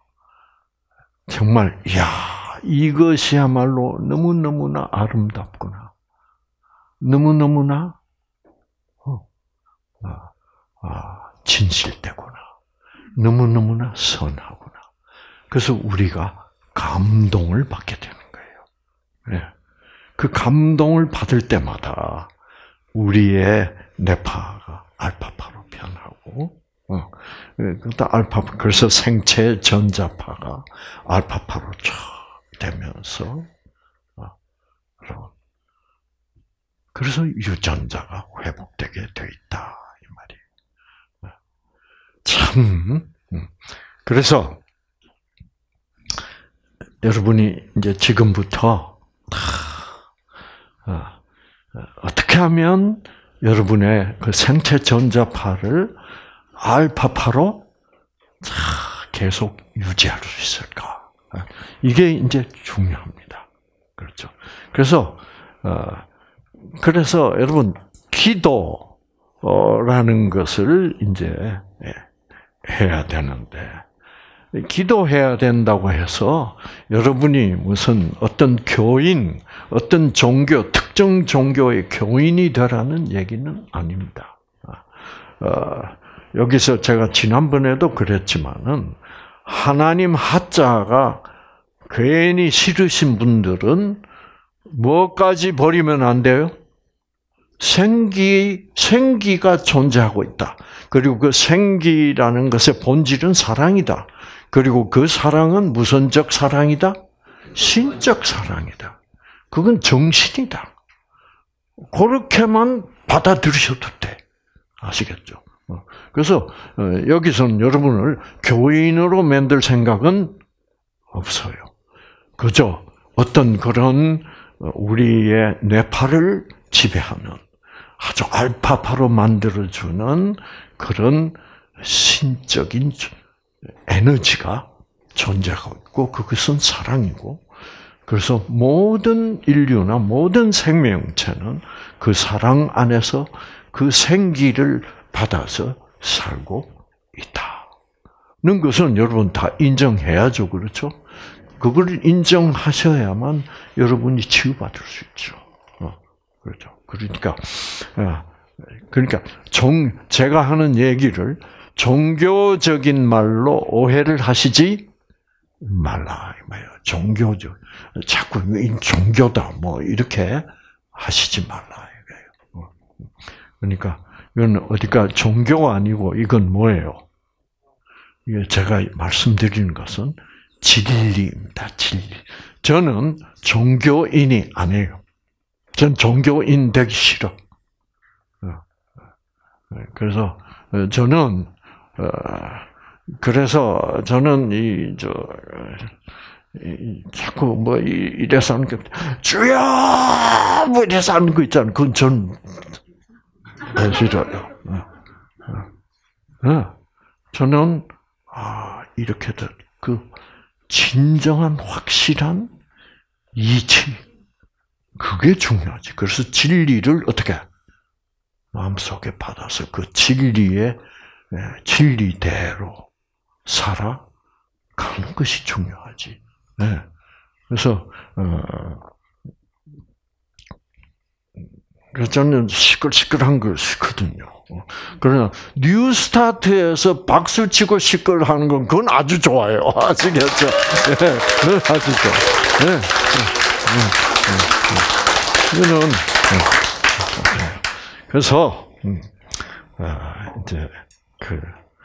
A: 정말, 이야, 이것이야말로 너무너무나 아름답구나. 너무너무나, 어, 아, 아, 진실되구나. 너무너무나 선하구나. 그래서 우리가 감동을 받게 되는 거예요. 네. 그 감동을 받을 때마다 우리의 뇌파가 알파파로 변하고, 어, 그다 알파, 그래서 생체 전자파가 알파파로 쫙 되면서, 어, 그래서 유전자가 회복되게 돼 있다 이 말이에요. 참, 그래서 여러분이 이제 지금부터 어떻게 하면 여러분의 그 생체 전자파를 알파파로 계속 유지할 수 있을까? 이게 이제 중요합니다. 그렇죠. 그래서 그래서 여러분 기도라는 것을 이제 해야 되는데. 기도해야 된다고 해서 여러분이 무슨 어떤 교인, 어떤 종교, 특정 종교의 교인이 되라는 얘기는 아닙니다. 어, 여기서 제가 지난번에도 그랬지만은 하나님 하자가 괜히 싫으신 분들은 뭐까지 버리면 안 돼요? 생기, 생기가 존재하고 있다. 그리고 그 생기라는 것의 본질은 사랑이다. 그리고 그 사랑은 무선적 사랑이다? 신적 사랑이다. 그건 정신이다. 그렇게만 받아들이셔도 돼. 아시겠죠? 그래서 여기서는 여러분을 교인으로 만들 생각은 없어요. 그저 어떤 그런 우리의 뇌파를 지배하는 아주 알파파로 만들어주는 그런 신적인 에너지가 존재하고 있고 그것은 사랑이고 그래서 모든 인류나 모든 생명체는 그 사랑 안에서 그 생기를 받아서 살고 있다는 것은 여러분 다 인정해야죠. 그렇죠? 그걸 인정하셔야만 여러분이 치유받을 수 있죠. 그렇죠. 그러니까, 그러니까 종, 제가 하는 얘기를 종교적인 말로 오해를 하시지 말라. 종교적, 자꾸 종교다, 뭐, 이렇게 하시지 말라. 이거예요. 그러니까, 이건 어디가 종교가 아니고, 이건 뭐예요? 이게 제가 말씀드리는 것은 진리입니다, 진리. 저는 종교인이 아니에요. 전 종교인 되기 싫어. 그래서 저는 그래서 저는 이 저 자꾸 뭐 이래서 하는 게 주여 뭐 이래서 하는 거 있잖아요. 그건 전 싫어요. 저는 아 이렇게 그 진정한 확실한 이치 그게 중요하지. 그래서 진리를 어떻게 마음속에 받아서 그 진리의 진리대로 살아가는 것이 중요하지. 네. 그래서 어, 그래서 저는 시끌시끌한 걸 싫거든요. 그러나 뉴스타트에서 박수 치고 시끌하는 건 그건 아주 좋아요. 아시겠죠? 네, 네, 아주 좋아. 네, 네, 네, 네. 이거는 네. 그래서 음, 아, 이제 그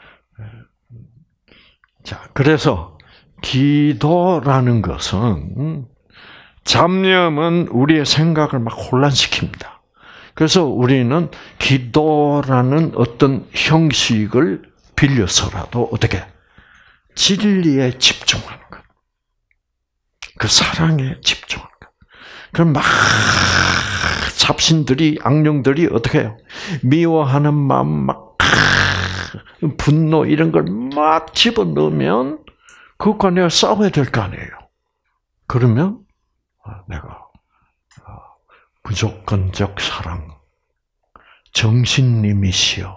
A: 자, 그래서 기도라는 것은 잡념은 우리의 생각을 막 혼란시킵니다. 그래서 우리는 기도라는 어떤 형식을 빌려서라도 어떻게 진리에 집중하는 것, 그 사랑에 집중하는 것. 그럼 막 잡신들이 악령들이 어떻게 해요? 미워하는 마음 막 분노 이런 걸 막 집어넣으면 그것과 내가 싸워야 될 거 아니에요. 그러면 내가 무조건적 사랑, 정신님이시여.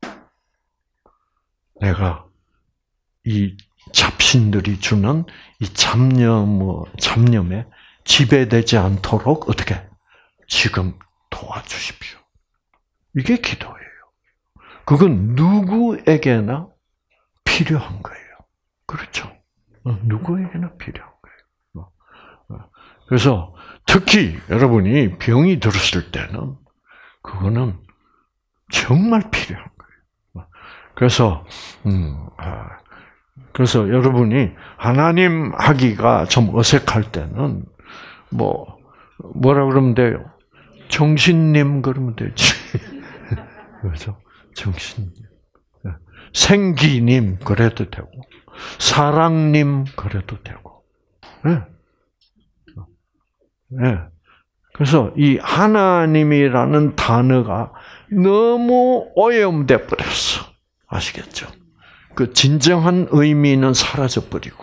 A: 내가 이 잡신들이 주는 이 잡념, 잡념에 지배되지 않도록 어떻게 지금 도와주십시오. 이게 기도예요. 그건 누구에게나 필요한 거예요. 그렇죠? 누구에게나 필요한 거예요. 그래서 특히 여러분이 병이 들었을 때는 그거는 정말 필요한 거예요. 그래서 음, 아, 그래서 여러분이 하나님 하기가 좀 어색할 때는 뭐 뭐라 그러면 돼요? 정신님 그러면 되지. 그렇죠? 정신님, 생기님 그래도 되고, 사랑님 그래도 되고, 네. 네. 그래서 이 하나님이라는 단어가 너무 오염돼 버렸어. 아시겠죠? 그 진정한 의미는 사라져 버리고,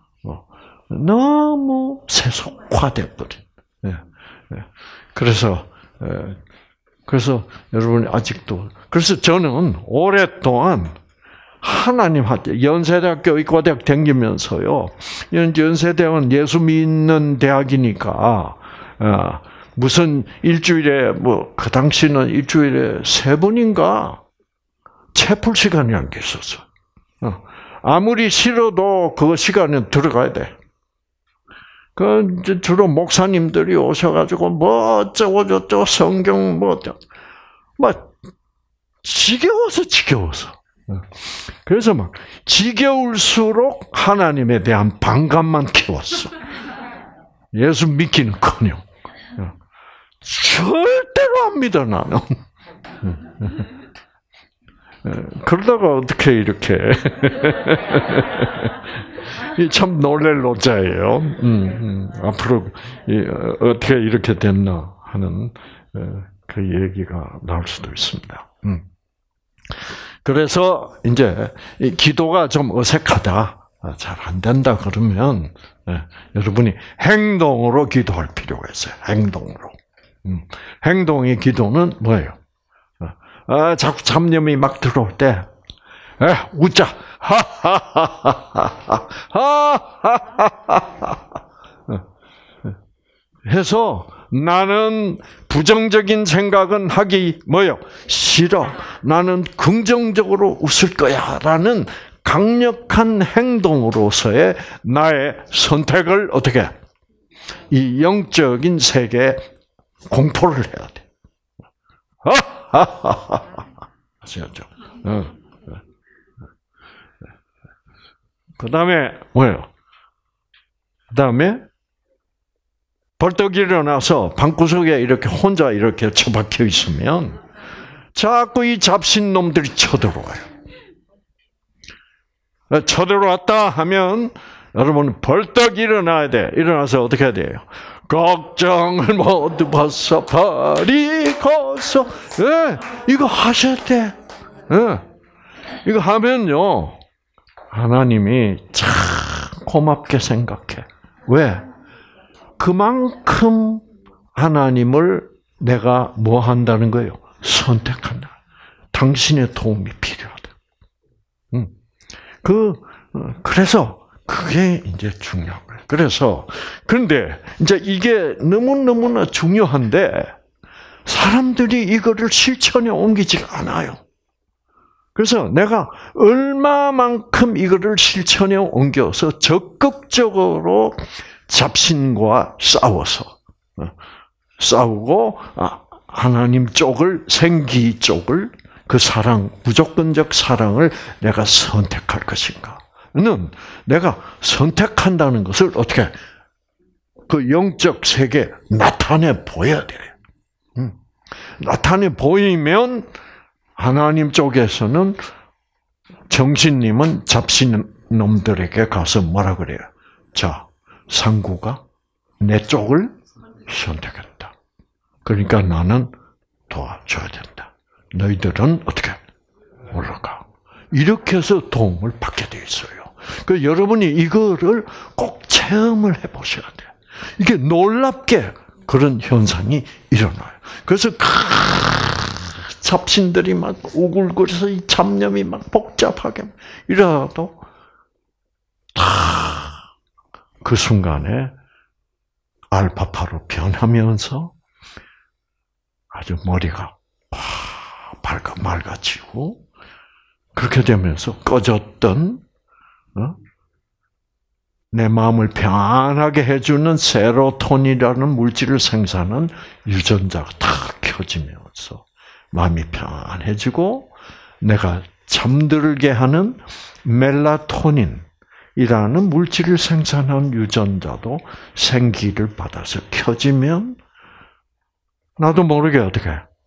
A: 너무 세속화돼 버린. 네. 네. 그래서 그래서 여러분이 아직도 그래서 저는 오랫동안 하나님한테 연세대학교 의과대학 다니면서요. 연세대학은 예수 믿는 대학이니까 무슨 일주일에 뭐 그 당시는 일주일에 세 번인가 채플 시간이라는 게 있었어. 아무리 싫어도 그 시간에 들어가야 돼. 그 주로 목사님들이 오셔가지고 뭐 어쩌고 저쩌고 성경 뭐 어쩌고 막 지겨워서 지겨워서. 그래서 막 지겨울수록 하나님에 대한 반감만 키웠어. 예수 믿기는커녕 절대로 안 믿어 나는. 그러다가 어떻게 이렇게 참 놀랄 노자예요. 음, 음, 앞으로 어떻게 이렇게 됐나 하는 그 얘기가 나올 수도 있습니다. 음. 그래서 이제 기도가 좀 어색하다, 잘 안 된다 그러면 여러분이 행동으로 기도할 필요가 있어요. 행동으로. 음. 행동의 기도는 뭐예요? 아, 자꾸 잡념이 막 들어올 때, 에, 웃자. 하하하하하하하하하. 해서 나는 부정적인 생각은 하기 뭐요? 싫어. 나는 긍정적으로 웃을 거야라는 강력한 행동으로서의 나의 선택을 어떻게? 이 영적인 세계에 공포를 해야 돼. 아시겠죠? 그 다음에, 뭐예요? 그 다음에, 벌떡 일어나서 방구석에 이렇게 혼자 이렇게 처박혀 있으면 자꾸 이 잡신 놈들이 쳐들어와요. 쳐들어왔다 하면 여러분 벌떡 일어나야 돼. 일어나서 어떻게 해야 돼요? 걱정을 모두 벗어 버리고서 예, 이거 하셔야 돼. 예, 이거 하면요 하나님이 참 고맙게 생각해. 왜? 그만큼 하나님을 내가 뭐 한다는 거예요? 선택한다. 당신의 도움이 필요하다. 음. 그 그래서 그게 이제 중요한 거예요. 그래서 그런데 이제 이게 너무 너무나 중요한데 사람들이 이거를 실천에 옮기지 않아요. 그래서 내가 얼마만큼 이거를 실천에 옮겨서 적극적으로 잡신과 싸워서 싸우고 하나님 쪽을 생기 쪽을 그 사랑 무조건적 사랑을 내가 선택할 것인가는 내가 선택한다는 것을 어떻게 그 영적 세계에 나타내 보여야 돼요. 음. 나타내 보이면 하나님 쪽에서는 정신님은 잡신 놈들에게 가서 뭐라 그래요? 자, 상구가 내 쪽을 선택했다. 그러니까 나는 도와줘야 된다. 너희들은 어떻게 올라가? 이렇게 해서 도움을 받게 돼 있어요. 그 여러분이 이거를 꼭 체험을 해보셔야 돼요. 이게 놀랍게 그런 현상이 일어나요. 그래서 잡신들이 막 우글거려서 이 잡념이 막 복잡하게 이러도 그 순간에 알파파로 변하면서 아주 머리가 밝아 맑아지고 그렇게 되면서 꺼졌던 어? 내 마음을 편안하게 해주는 세로토닌이라는 물질을 생산하는 유전자가 다 켜지면서 마음이 편안해지고 내가 잠들게 하는 멜라토닌이라는 물질을 생산하는 유전자도 생기를 받아서 켜지면 나도 모르게 어떻게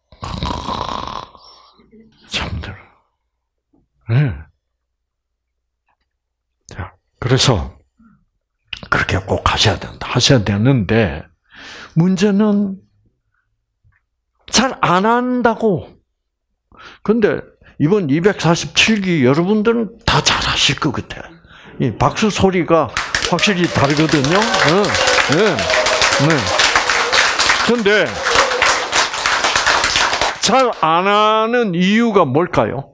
A: 잠들어. 네. 자, 그래서 그렇게 꼭 하셔야 된다. 하셔야 되는데 문제는 잘 안 한다고. 근데 이번 이백사십칠 기 여러분들은 다 잘하실 것 같아. 이 박수 소리가 확실히 다르거든요. 네. 네. 네. 근데 잘 안 하는 이유가 뭘까요?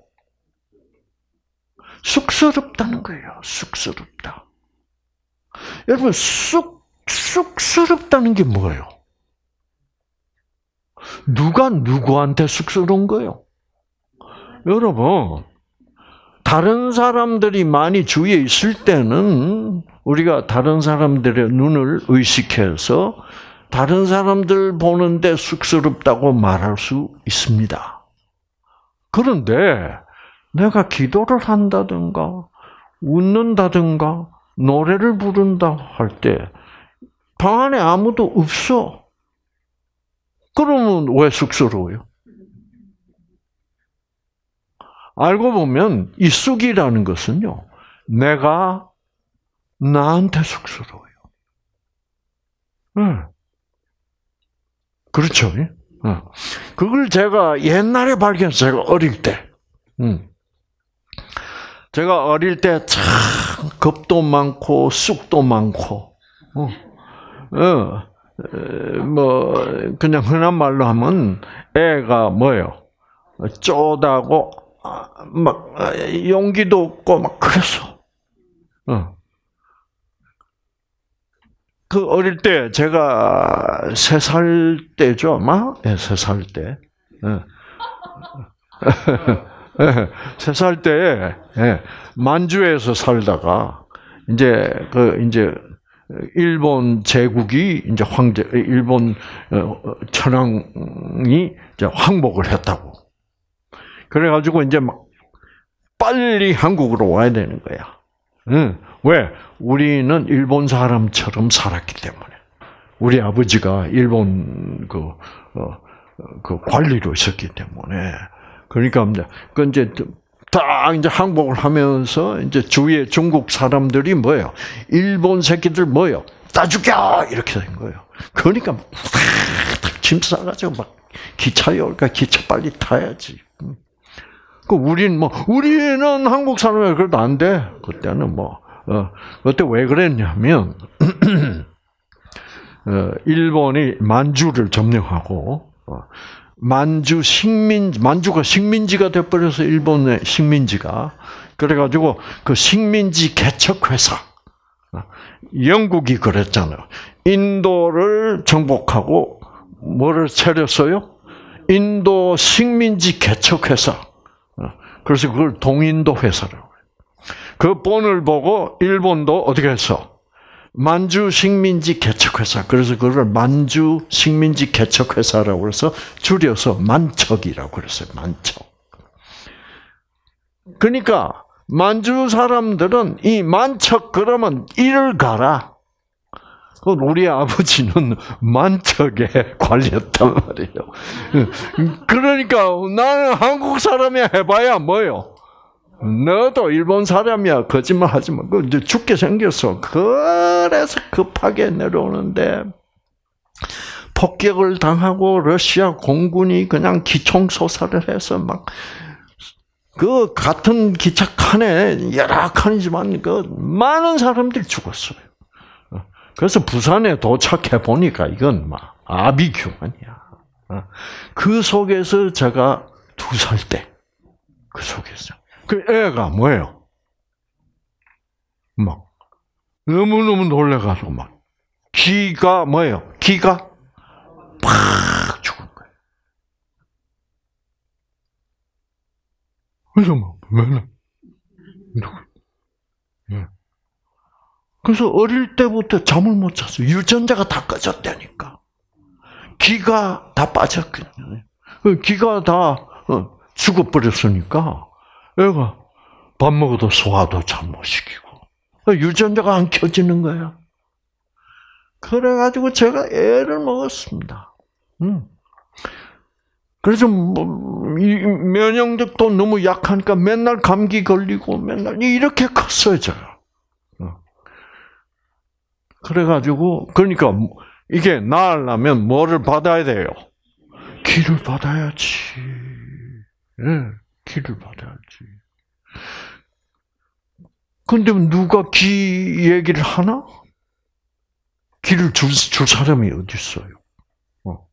A: 쑥스럽다는 거예요. 쑥스럽다. 여러분, 쑥, 쑥스럽다는 게 뭐예요? 누가 누구한테 쑥스러운 거예요? 여러분, 다른 사람들이 많이 주위에 있을 때는 우리가 다른 사람들의 눈을 의식해서 다른 사람들 보는데 쑥스럽다고 말할 수 있습니다. 그런데 내가 기도를 한다든가 웃는다든가 노래를 부른다 할 때 방 안에 아무도 없어. 그러면 왜 쑥스러워요? 알고 보면 이 쑥이라는 것은요, 내가 나한테 쑥스러워요. 네. 그렇죠. 그걸 제가 옛날에 발견했어요. 제가 어릴 때. 제가 어릴 때 참 겁도 많고 쑥도 많고, 어, 어, 뭐 그냥 흔한 말로 하면 애가 뭐예요? 쪼다고 막 용기도 없고 막 그랬어. 어. 그 어릴 때 제가 세 살 때죠, 아마 네, 세 살 때. 세 살 때 만주에서 살다가 이제 그 이제 일본 제국이 이제 황제 일본 천황이 이제 항복을 했다고. 그래가지고 이제 막 빨리 한국으로 와야 되는 거야. 응. 왜? 우리는 일본 사람처럼 살았기 때문에. 우리 아버지가 일본 그, 어, 그 관리로 있었기 때문에. 그러니까, 그 이제, 딱 이제 항복을 하면서 이제 주위에 중국 사람들이 뭐예요? 일본 새끼들 뭐예요? 따 죽여! 이렇게 된 거예요. 그러니까, 탁탁 짐 싸가지고 막 기차에 올까? 기차 빨리 타야지. 그, 우린 뭐, 우리는 한국 사람이라 그래도 안 돼. 그때는 뭐, 어, 그때 왜 그랬냐면, 어, 일본이 만주를 점령하고, 어, 만주 식민, 만주가 식민지가 돼버려서 일본의 식민지가. 그래가지고 그 식민지 개척회사. 영국이 그랬잖아요. 인도를 정복하고 뭐를 차렸어요? 인도 식민지 개척회사. 그래서 그걸 동인도 회사라고 해요. 그 본을 보고 일본도 어떻게 했어? 만주 식민지 개척회사. 그래서 그걸 만주 식민지 개척회사라고 해서 줄여서 만척이라고 그랬어요. 만척. 그러니까 만주 사람들은 이 만척 그러면 이를 가라. 우리 아버지는 만척에 관리했단 말이에요. 그러니까 나는 한국 사람이야 해봐야 뭐요? 너도 일본 사람이야. 거짓말 하지 마. 그 이제 죽게 생겼어. 그래서 급하게 내려오는데 폭격을 당하고 러시아 공군이 그냥 기총소사를 해서 막 그 같은 기차 칸에 여러 칸이지만 그 많은 사람들이 죽었어요. 그래서 부산에 도착해 보니까 이건 막 아비규환이야. 그 속에서 제가 두 살 때 그 속에서. 그 애가 뭐예요? 막 너무너무 놀래가지고 막 기가 뭐예요? 기가 팍 죽은 거예요. 그래서 막 왜냐? 그래서 어릴 때부터 잠을 못 잤어요. 유전자가 다 꺼졌다니까. 기가 다 빠졌거든요. 기가 다 죽어버렸으니까 애가 밥 먹어도 소화도 잘 못 시키고 유전자가 안 켜지는 거야. 그래가지고 제가 애를 먹었습니다. 음. 그래서 뭐 면역력도 너무 약하니까 맨날 감기 걸리고 맨날 이렇게 컸어요, 제가. 그래가지고 그러니까 이게 나으려면 뭐를 받아야 돼요? 기를 받아야지. 네, 기를 받아야지. 근데 누가 기 얘기를 하나? 기를 줄, 줄 사람이 어디 있어요? 어.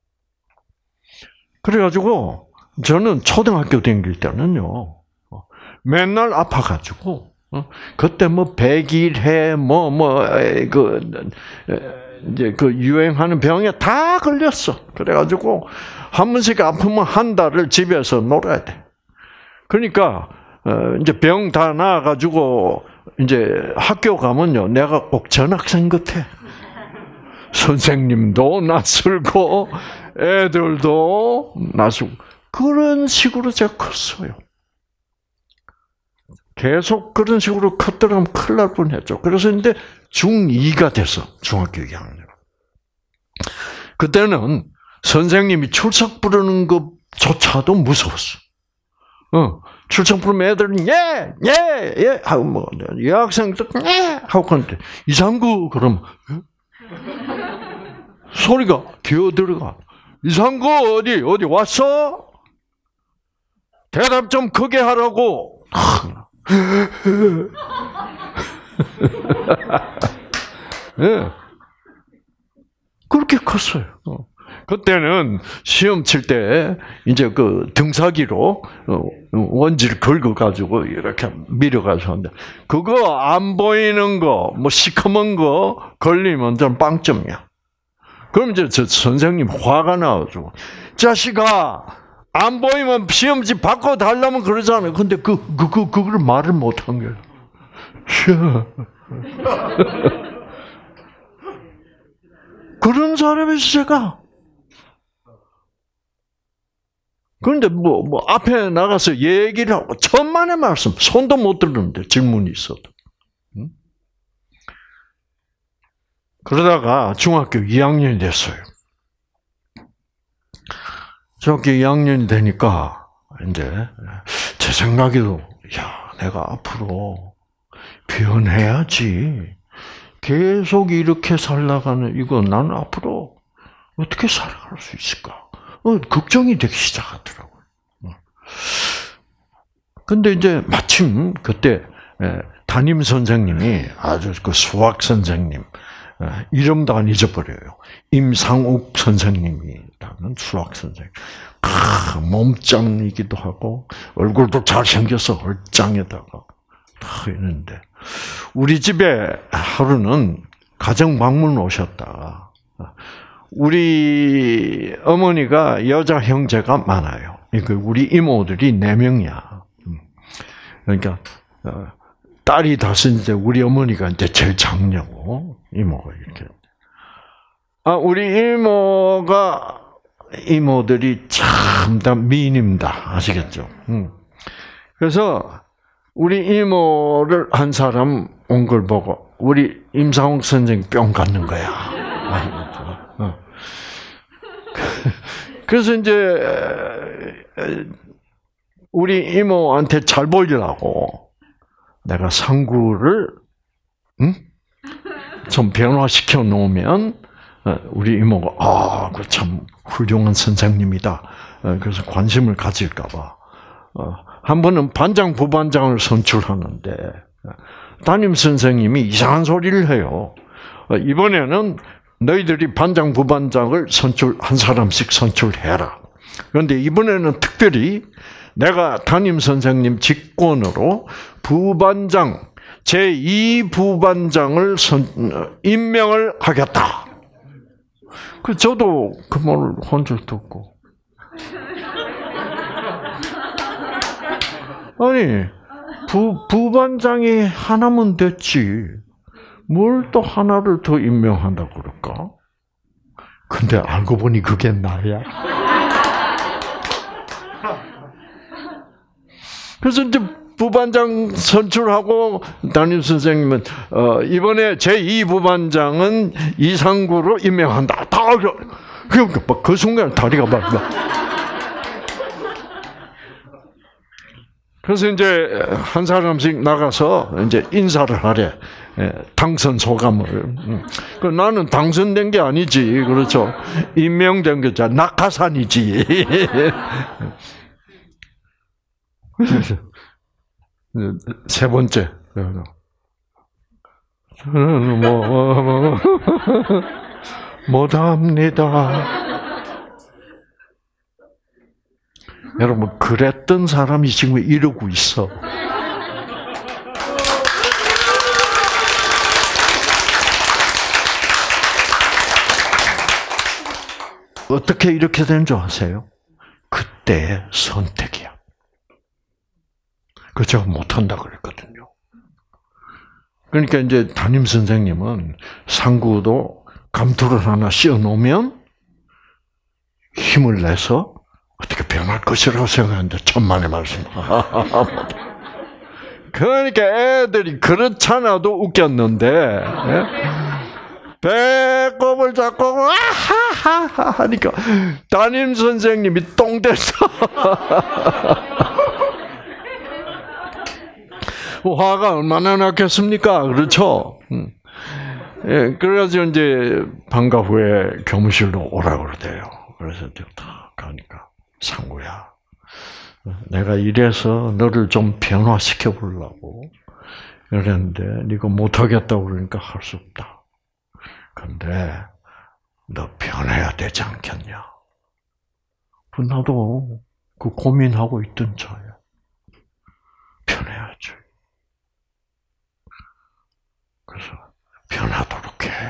A: 그래가지고 저는 초등학교 다닐 때는요, 맨날 아파가지고. 어? 그때 뭐 백일해 뭐 뭐 그 이제 그 유행하는 병에 다 걸렸어. 그래가지고 한 번씩 아프면 한 달을 집에서 놀아야 돼. 그러니까 어 이제 병 다 나아가지고 이제 학교 가면요, 내가 꼭 전학생 같아. 선생님도 낯설고 애들도 낯설고 그런 식으로 제가 컸어요. 계속 그런 식으로 컸더라면 큰일 날 뻔했죠. 그래서 이제 중이가 돼서 중학교 이 학년. 그때는 선생님이 출석 부르는 것조차도 무서웠어. 어, 출석 부르면 애들은 예, 예, 예 하고 뭐 여학생들 예 하고 그러는데 이상구 그럼 소리가 기어 들어가. 이상구 어디 어디 왔어? 대답 좀 크게 하라고. 네. 그렇게 컸어요. 그때는 시험 칠 때 이제 그 등사기로 원지를 긁어 가지고 이렇게 밀어 가지고 하는데 그거 안 보이는 거, 뭐 시커먼 거 걸리면 좀 빵점이야. 그럼 이제 저 선생님 화가 나가지고 자식아. 안 보이면 시험지 바꿔 달라면 그러잖아요. 근데 그, 그, 그, 그걸 말을 못 한 거예요. 그런 사람이었어, 제가. 그런데 뭐, 뭐, 앞에 나가서 얘기를 하고, 천만의 말씀, 손도 못 들었는데, 질문이 있어도. 그러다가 중학교 이 학년이 됐어요. 중학교 이 학년이 되니까 이제 제 생각에도 야, 내가 앞으로 변해야지. 계속 이렇게 살다가는 이거 나는 앞으로 어떻게 살아갈 수 있을까? 어, 걱정이 되기 시작하더라고요. 근데 이제 마침 그때 담임 선생님이 아주 그 수학 선생님 이름도 안 잊어버려요. 임상욱 선생님이라는 수학 선생님. 크, 몸짱이기도 하고 얼굴도 잘생겨서 얼짱에다가 다 있는데 우리 집에 하루는 가정 방문 오셨다. 우리 어머니가 여자 형제가 많아요. 우리 이모들이 네 명이야. 그러니까 딸이 다섯인데 우리 어머니가 이제 제일 장녀고 이모가 이렇게. 아 우리 이모가 이모들이 참 다 미인입니다. 아시겠죠? 그래서 우리 이모를 한 사람 온 걸 보고 우리 임상욱 선생 뿅 갖는 거야. 그래서 이제 우리 이모한테 잘 보이려고 내가 상구를 응? 좀 변화시켜 놓으면 우리 이모가 아, 그 참 훌륭한 선생님이다. 그래서 관심을 가질까봐 한 번은 반장 부반장을 선출하는데 담임 선생님이 이상한 소리를 해요. 이번에는 너희들이 반장 부반장을 선출 한 사람씩 선출해라. 그런데 이번에는 특별히 내가 담임 선생님 직권으로 부반장 제이 부반장을 선, 임명을 하겠다. 그 저도 그 말을 한 줄 듣고 아니 부 부반장이 하나면 됐지. 뭘 또 하나를 더 임명한다고 그럴까? 근데 알고 보니 그게 나야. 그래서 이제 부반장 선출하고 담임 선생님은 어, 이번에 제이 부반장은 이상구로 임명한다. 다 그, 그 순간 다리가 막, 막. 그래서 이제 한 사람씩 나가서 이제 인사를 하래. 당선 소감을. 그 나는 당선된 게 아니지, 그렇죠? 임명된 거잖아. 낙하산이지. 세 번째. 저는 뭐, 뭐 못합니다. 여러분, 그랬던 사람이 지금 이러고 있어. 어떻게 이렇게 된 줄 아세요? 그때의 선택이야. 그 제가 못한다 그랬거든요. 그러니까 이제 담임 선생님은 상구도 감투를 하나 씌워놓으면 힘을 내서 어떻게 변할 것이라고 생각하는데 천만의 말씀. 그러니까 애들이 그렇잖아도 웃겼는데 배꼽을 잡고 아하하하 하니까 담임 선생님이 똥 됐어. 화가 얼마나 났겠습니까? 그렇죠? 예, 그래가지고 이제 방과 후에 교무실로 오라고 그러대요. 그래서 이제 딱 가니까 상구야, 내가 이래서 너를 좀 변화시켜 보려고 그랬는데 네가 못하겠다고 그러니까 할 수 없다. 근데 너 변해야 되지 않겠냐? 나도 그 고민하고 있던 차야. 변해야지. 그래서 변하도록 해.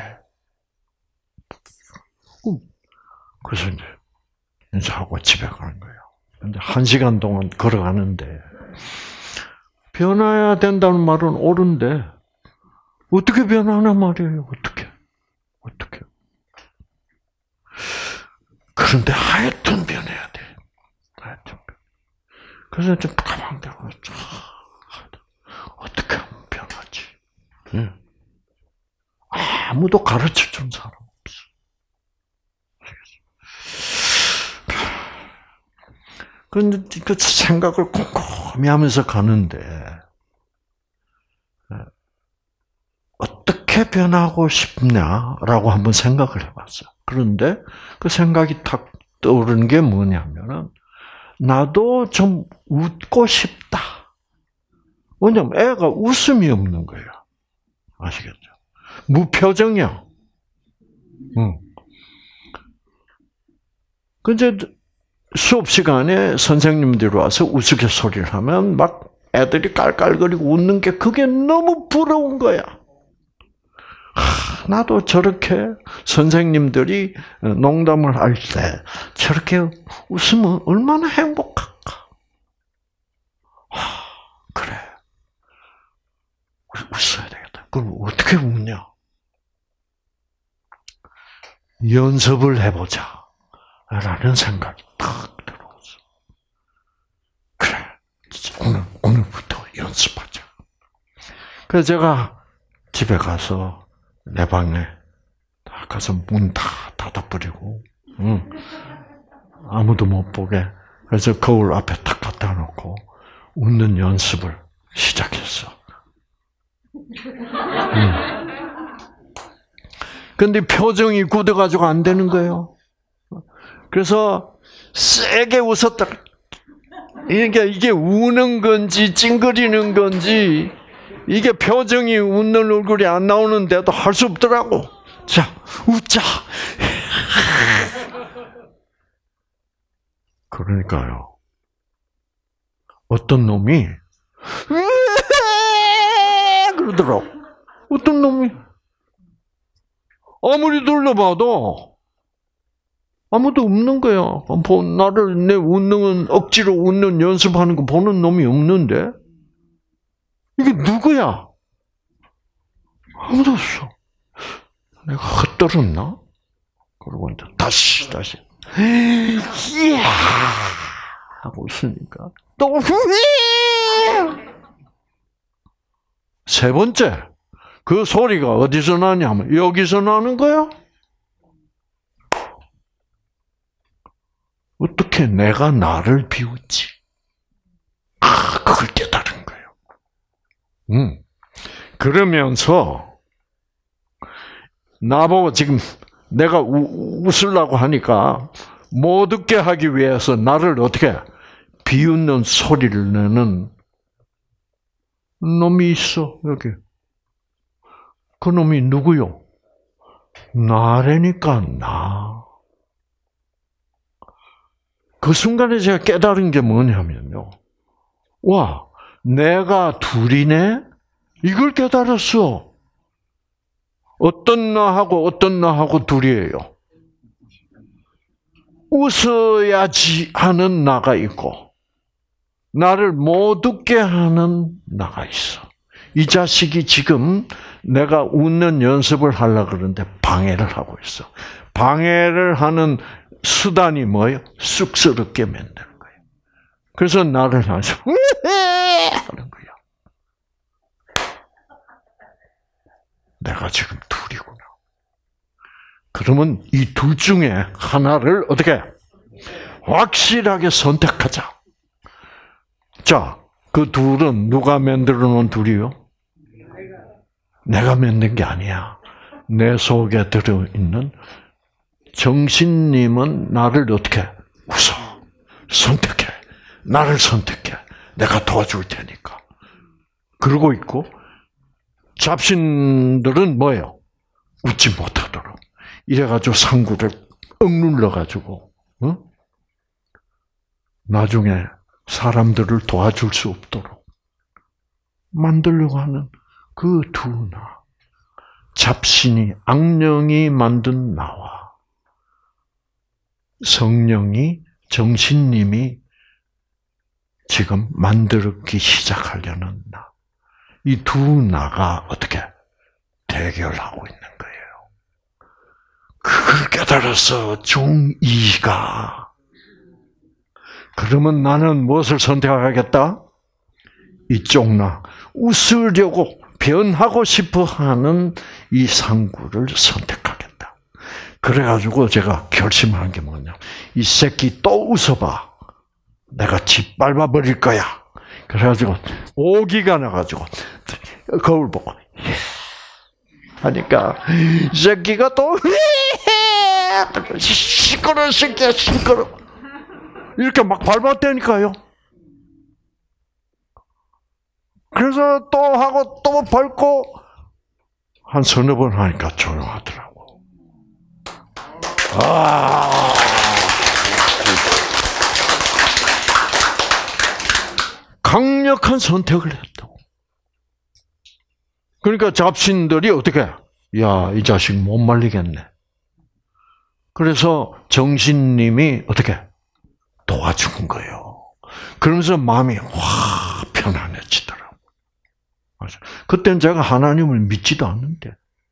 A: 그래서 이제 인사하고 집에 가는 거예요. 근데 한 시간 동안 걸어가는데 변해야 된다는 말은 옳은데 어떻게 변하나 말이에요. 어떻게? 어떻게? 그런데 하여튼 변해야 돼. 하여튼. 그래서 좀 가만히 어떻게 하면 변하지? 응. 아, 아무도 가르쳐 준 사람 없어. 그런데 그 생각을 꼼꼼히 하면서 가는데 어떻게 변하고 싶냐라고 한번 생각을 해봤어. 그런데 그 생각이 탁 떠오르는 게 뭐냐면은 나도 좀 웃고 싶다. 왜냐면 애가 웃음이 없는 거야. 아시겠죠? 무표정이야. 응. 근데 수업 시간에 선생님들이 와서 우스갯소리를 하면 막 애들이 깔깔거리고 웃는 게 그게 너무 부러운 거야. 하, 나도 저렇게 선생님들이 농담을 할 때 저렇게 웃으면 얼마나 행복할까. 하, 그래. 웃어야 되겠다. 그럼 어떻게 웃냐? 연습을 해보자. 라는 생각이 딱 들어왔어. 그래. 오늘, 오늘부터 연습하자. 그래서 제가 집에 가서 내 방에 다 가서 문 다 닫아버리고, 응. 아무도 못 보게. 그래서 거울 앞에 딱 갖다 놓고 웃는 연습을 시작했어. 응. 근데 표정이 굳어가지고 안 되는 거예요. 그래서 세게 웃었다. 그러니까 이게 우는 건지 찡그리는 건지 이게 표정이 웃는 얼굴이 안 나오는데도 할 수 없더라고. 자, 웃자. 그러니까요. 어떤 놈이 그러더라고. 어떤 놈이 아무리 둘러봐도 아무도 없는 거야. 나를 내 웃는 억지로 웃는 연습하는 거 보는 놈이 없는데 이게 누구야? 아무도 없어. 내가 헛들었나? 그러고 이제 다시 다시 이야 하고 있으니까 또 세 번째 그 소리가 어디서 나냐면 여기서 나는 거야. 어떻게 내가 나를 비웃지? 아, 그걸 깨달은 거예요. 음. 그러면서 나보고 지금 내가 우, 웃으려고 하니까 못 웃게 하기 위해서 나를 어떻게 비웃는 소리를 내는 놈이 있어, 여기. 그 놈이 누구요? 나라니까, 나. 그 순간에 제가 깨달은 게 뭐냐면요. 와, 내가 둘이네? 이걸 깨달았어. 어떤 나하고 어떤 나하고 둘이에요. 웃어야지 하는 나가 있고 나를 못 웃게 하는 나가 있어. 이 자식이 지금 내가 웃는 연습을 하려고 그러는데 방해를 하고 있어. 방해를 하는 수단이 뭐예요? 쑥스럽게 만드는 거예요. 그래서 나를 하면서 하는 거야. 내가 지금 둘이구나. 그러면 이 둘 중에 하나를 어떻게 확실하게 선택하자. 자, 그 둘은 누가 만들어 놓은 둘이요? 내가 만든 게 아니야. 내 속에 들어있는 정신님은 나를 어떻게 웃어. 선택해. 나를 선택해. 내가 도와줄 테니까. 그러고 있고 잡신들은 뭐예요? 웃지 못하도록. 이래가지고 상구를 억눌러가지고 어? 나중에 사람들을 도와줄 수 없도록 만들려고 하는 그 두 나. 잡신이, 악령이 만든 나와 성령이, 정신님이 지금 만들기 시작하려는 나. 이 두 나가 어떻게 대결하고 있는 거예요. 그걸 깨달아서 중이가. 그러면 나는 무엇을 선택하겠다? 이쪽 나. 웃으려고 변하고 싶어 하는 이 상구를 선택하겠다. 그래가지고 제가 결심한 게 뭐냐. 이 새끼 또 웃어봐. 내가 짓밟아 버릴 거야. 그래가지고 오기가 나가지고 거울 보고 하니까 이 새끼가 또 시끄러워 새끼야 시끄러워 이렇게 막 밟았다니까요. 그래서 또 하고 또 밟고 한 서너 번 하니까 조용하더라고. 아, 강력한 선택을 했다고. 그러니까 잡신들이 어떻게? 야, 이 자식 못 말리겠네. 그래서 정신님이 어떻게? 도와준 거예요. 그러면서 마음이 확 편안해지더라고요. 그때는 제가 하나님을 믿지도 않는데.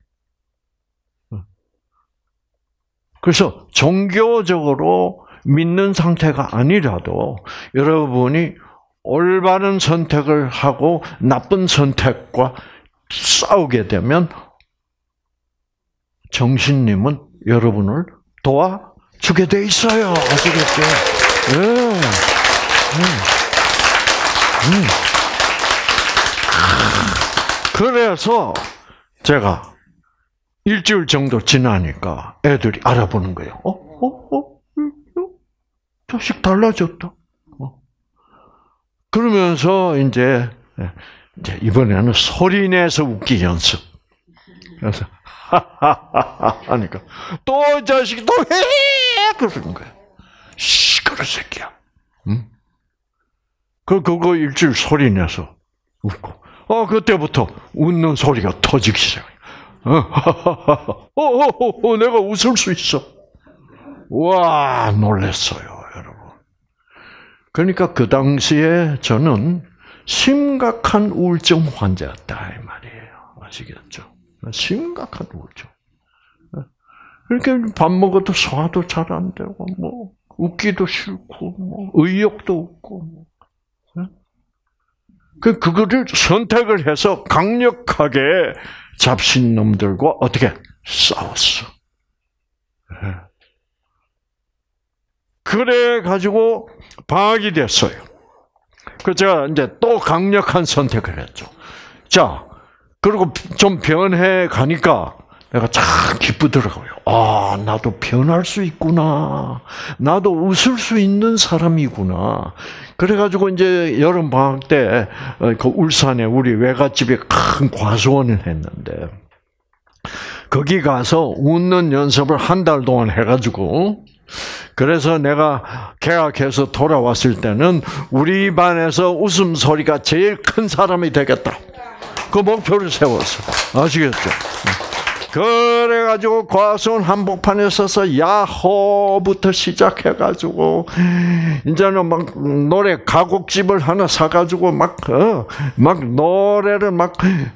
A: 그래서 종교적으로 믿는 상태가 아니라도 여러분이 올바른 선택을 하고 나쁜 선택과 싸우게 되면 정신님은 여러분을 도와주게 돼 있어요. 아시겠죠? 네. 네. 네. 그래서 제가 일주일 정도 지나니까 애들이 알아보는 거예요. 어? 어? 어? 자식 달라졌다. 어. 그러면서 이제, 이제 이번에는 소리 내서 웃기 연습. 그래서 하하하하 하니까 또 자식이 또 해 그러는 거예요. 시끄러 새끼야. 응? 그 그거 일주일 소리 내서 웃고. 어, 그때부터 웃는 소리가 터지기 시작해. 어, 어, 어, 어, 내가 웃을 수 있어. 와, 놀랐어요, 여러분. 그러니까 그 당시에 저는 심각한 우울증 환자였다, 이 말이에요. 아시겠죠? 심각한 우울증. 그러니까 밥 먹어도 소화도 잘 안 되고, 뭐, 웃기도 싫고, 뭐, 의욕도 없고, 뭐. 그, 그거를 선택을 해서 강력하게 잡신놈들과 어떻게 싸웠어. 그래가지고 방학이 됐어요. 그 제가 이제 또 강력한 선택을 했죠. 자, 그리고 좀 변해 가니까 내가 참 기쁘더라고요. 아, 나도 변할 수 있구나. 나도 웃을 수 있는 사람이구나. 그래가지고 이제 여름 방학 때 그 울산에 우리 외갓집에 큰 과수원을 했는데 거기 가서 웃는 연습을 한 달 동안 해가지고 그래서 내가 개학해서 돌아왔을 때는 우리 반에서 웃음소리가 제일 큰 사람이 되겠다. 그 목표를 세웠어. 아시겠죠? 그래가지고 과수원 한복판에 서서 야호부터 시작해가지고 이제는 막 노래 가곡집을 하나 사가지고 막 어, 막 노래를 막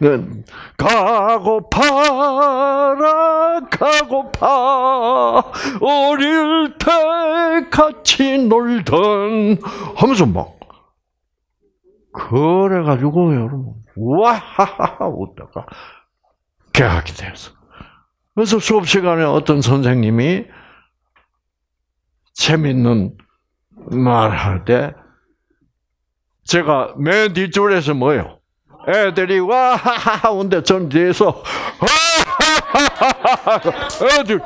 A: 가고파라 가고파 어릴 때 같이 놀던 하면서 막 그래가지고 여러분 와하하하 웃다가 개학이 됐어. 그래서 수업 시간에 어떤 선생님이 재밌는 말 할 때 제가 맨 뒷줄에서 뭐예요? 애들이 와하하하 온데 전 뒤에서 애들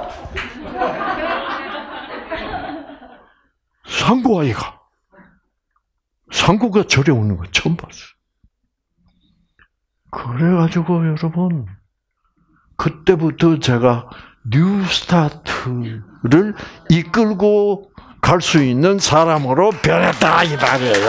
A: 상구 아이가 상구가 저래 오는 거 처음 봤어요. 그래가지고 여러분 그때부터 제가 뉴스타트를 이끌고 갈 수 있는 사람으로 변했다 이 말이에요.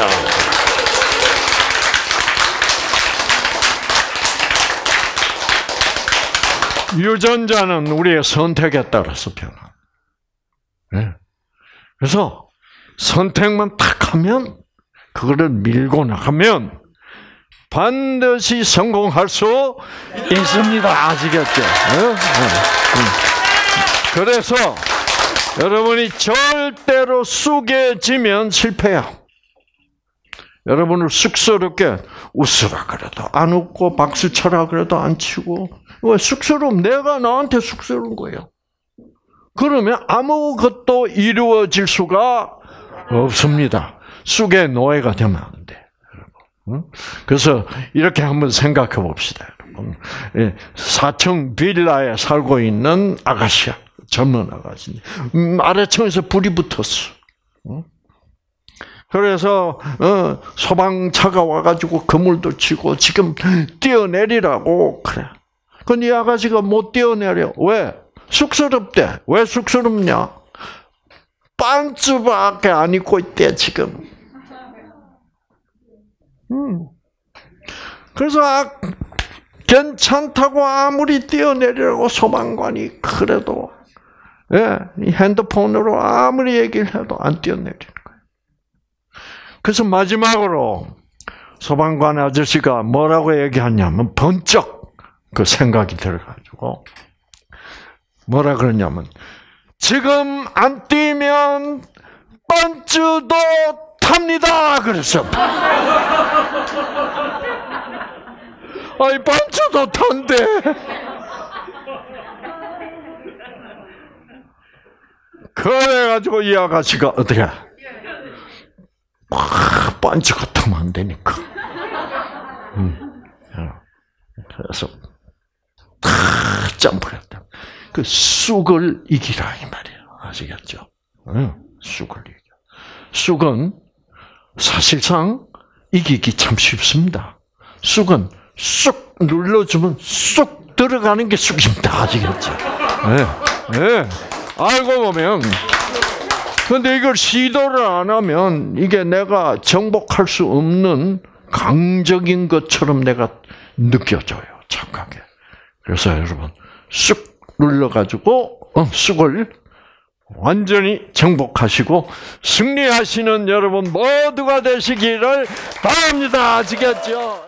A: 유전자는 우리의 선택에 따라서 변화. 네. 그래서 선택만 탁 하면 그거를 밀고 나가면 반드시 성공할 수 있습니다. 아시겠죠? 그래서 여러분이 절대로 숙여지면 실패야. 여러분을 쑥스럽게 웃으라 그래도 안 웃고 박수 쳐라 그래도 안 치고 왜 쑥스러움? 내가 나한테 쑥스러운 거예요. 그러면 아무것도 이루어질 수가 없습니다. 쑥의 노예가 되면 안 돼. 그래서 이렇게 한번 생각해 봅시다. 사층 빌라에 살고 있는 아가씨야. 젊은 아가씨. 아래층에서 불이 붙었어. 그래서 소방차가 와가지고 그물도 치고 지금 뛰어내리라고 그래. 근데 이 아가씨가 못 뛰어내려. 왜? 쑥스럽대. 왜 쑥스럽냐? 반츠밖에 안 입고 있대 지금. 음. 그래서 아, 괜찮다고 아무리 뛰어내리라고 소방관이 그래도 예, 핸드폰으로 아무리 얘기를 해도 안 뛰어내리는 거예요. 그래서 마지막으로 소방관 아저씨가 뭐라고 얘기하냐면 번쩍 그 생각이 들어가지고 뭐라 그러냐면 지금 안 뛰면 반츠도 탑니다. 그랬어. 아이 반츠도 탄대. 그래가지고 이 아가씨가 어떻게? 와, 반츠가 타면 안 되니까. 음. 그래서 다 점프했다. 그 쑥을 이기라 이 말이에요. 아시겠죠? 응, 쑥을 이겨. 쑥은 사실상 이기기 참 쉽습니다. 쑥은 쑥 눌러주면 쑥 들어가는 게 쑥입니다. 아시겠죠? 네, 네. 알고 보면, 근데 이걸 시도를 안 하면 이게 내가 정복할 수 없는 강적인 것처럼 내가 느껴져요. 착하게. 그래서 여러분 쑥 눌러가지고 어, 쑥을 완전히 정복하시고 승리하시는 여러분 모두가 되시기를 바랍니다. 아시겠죠?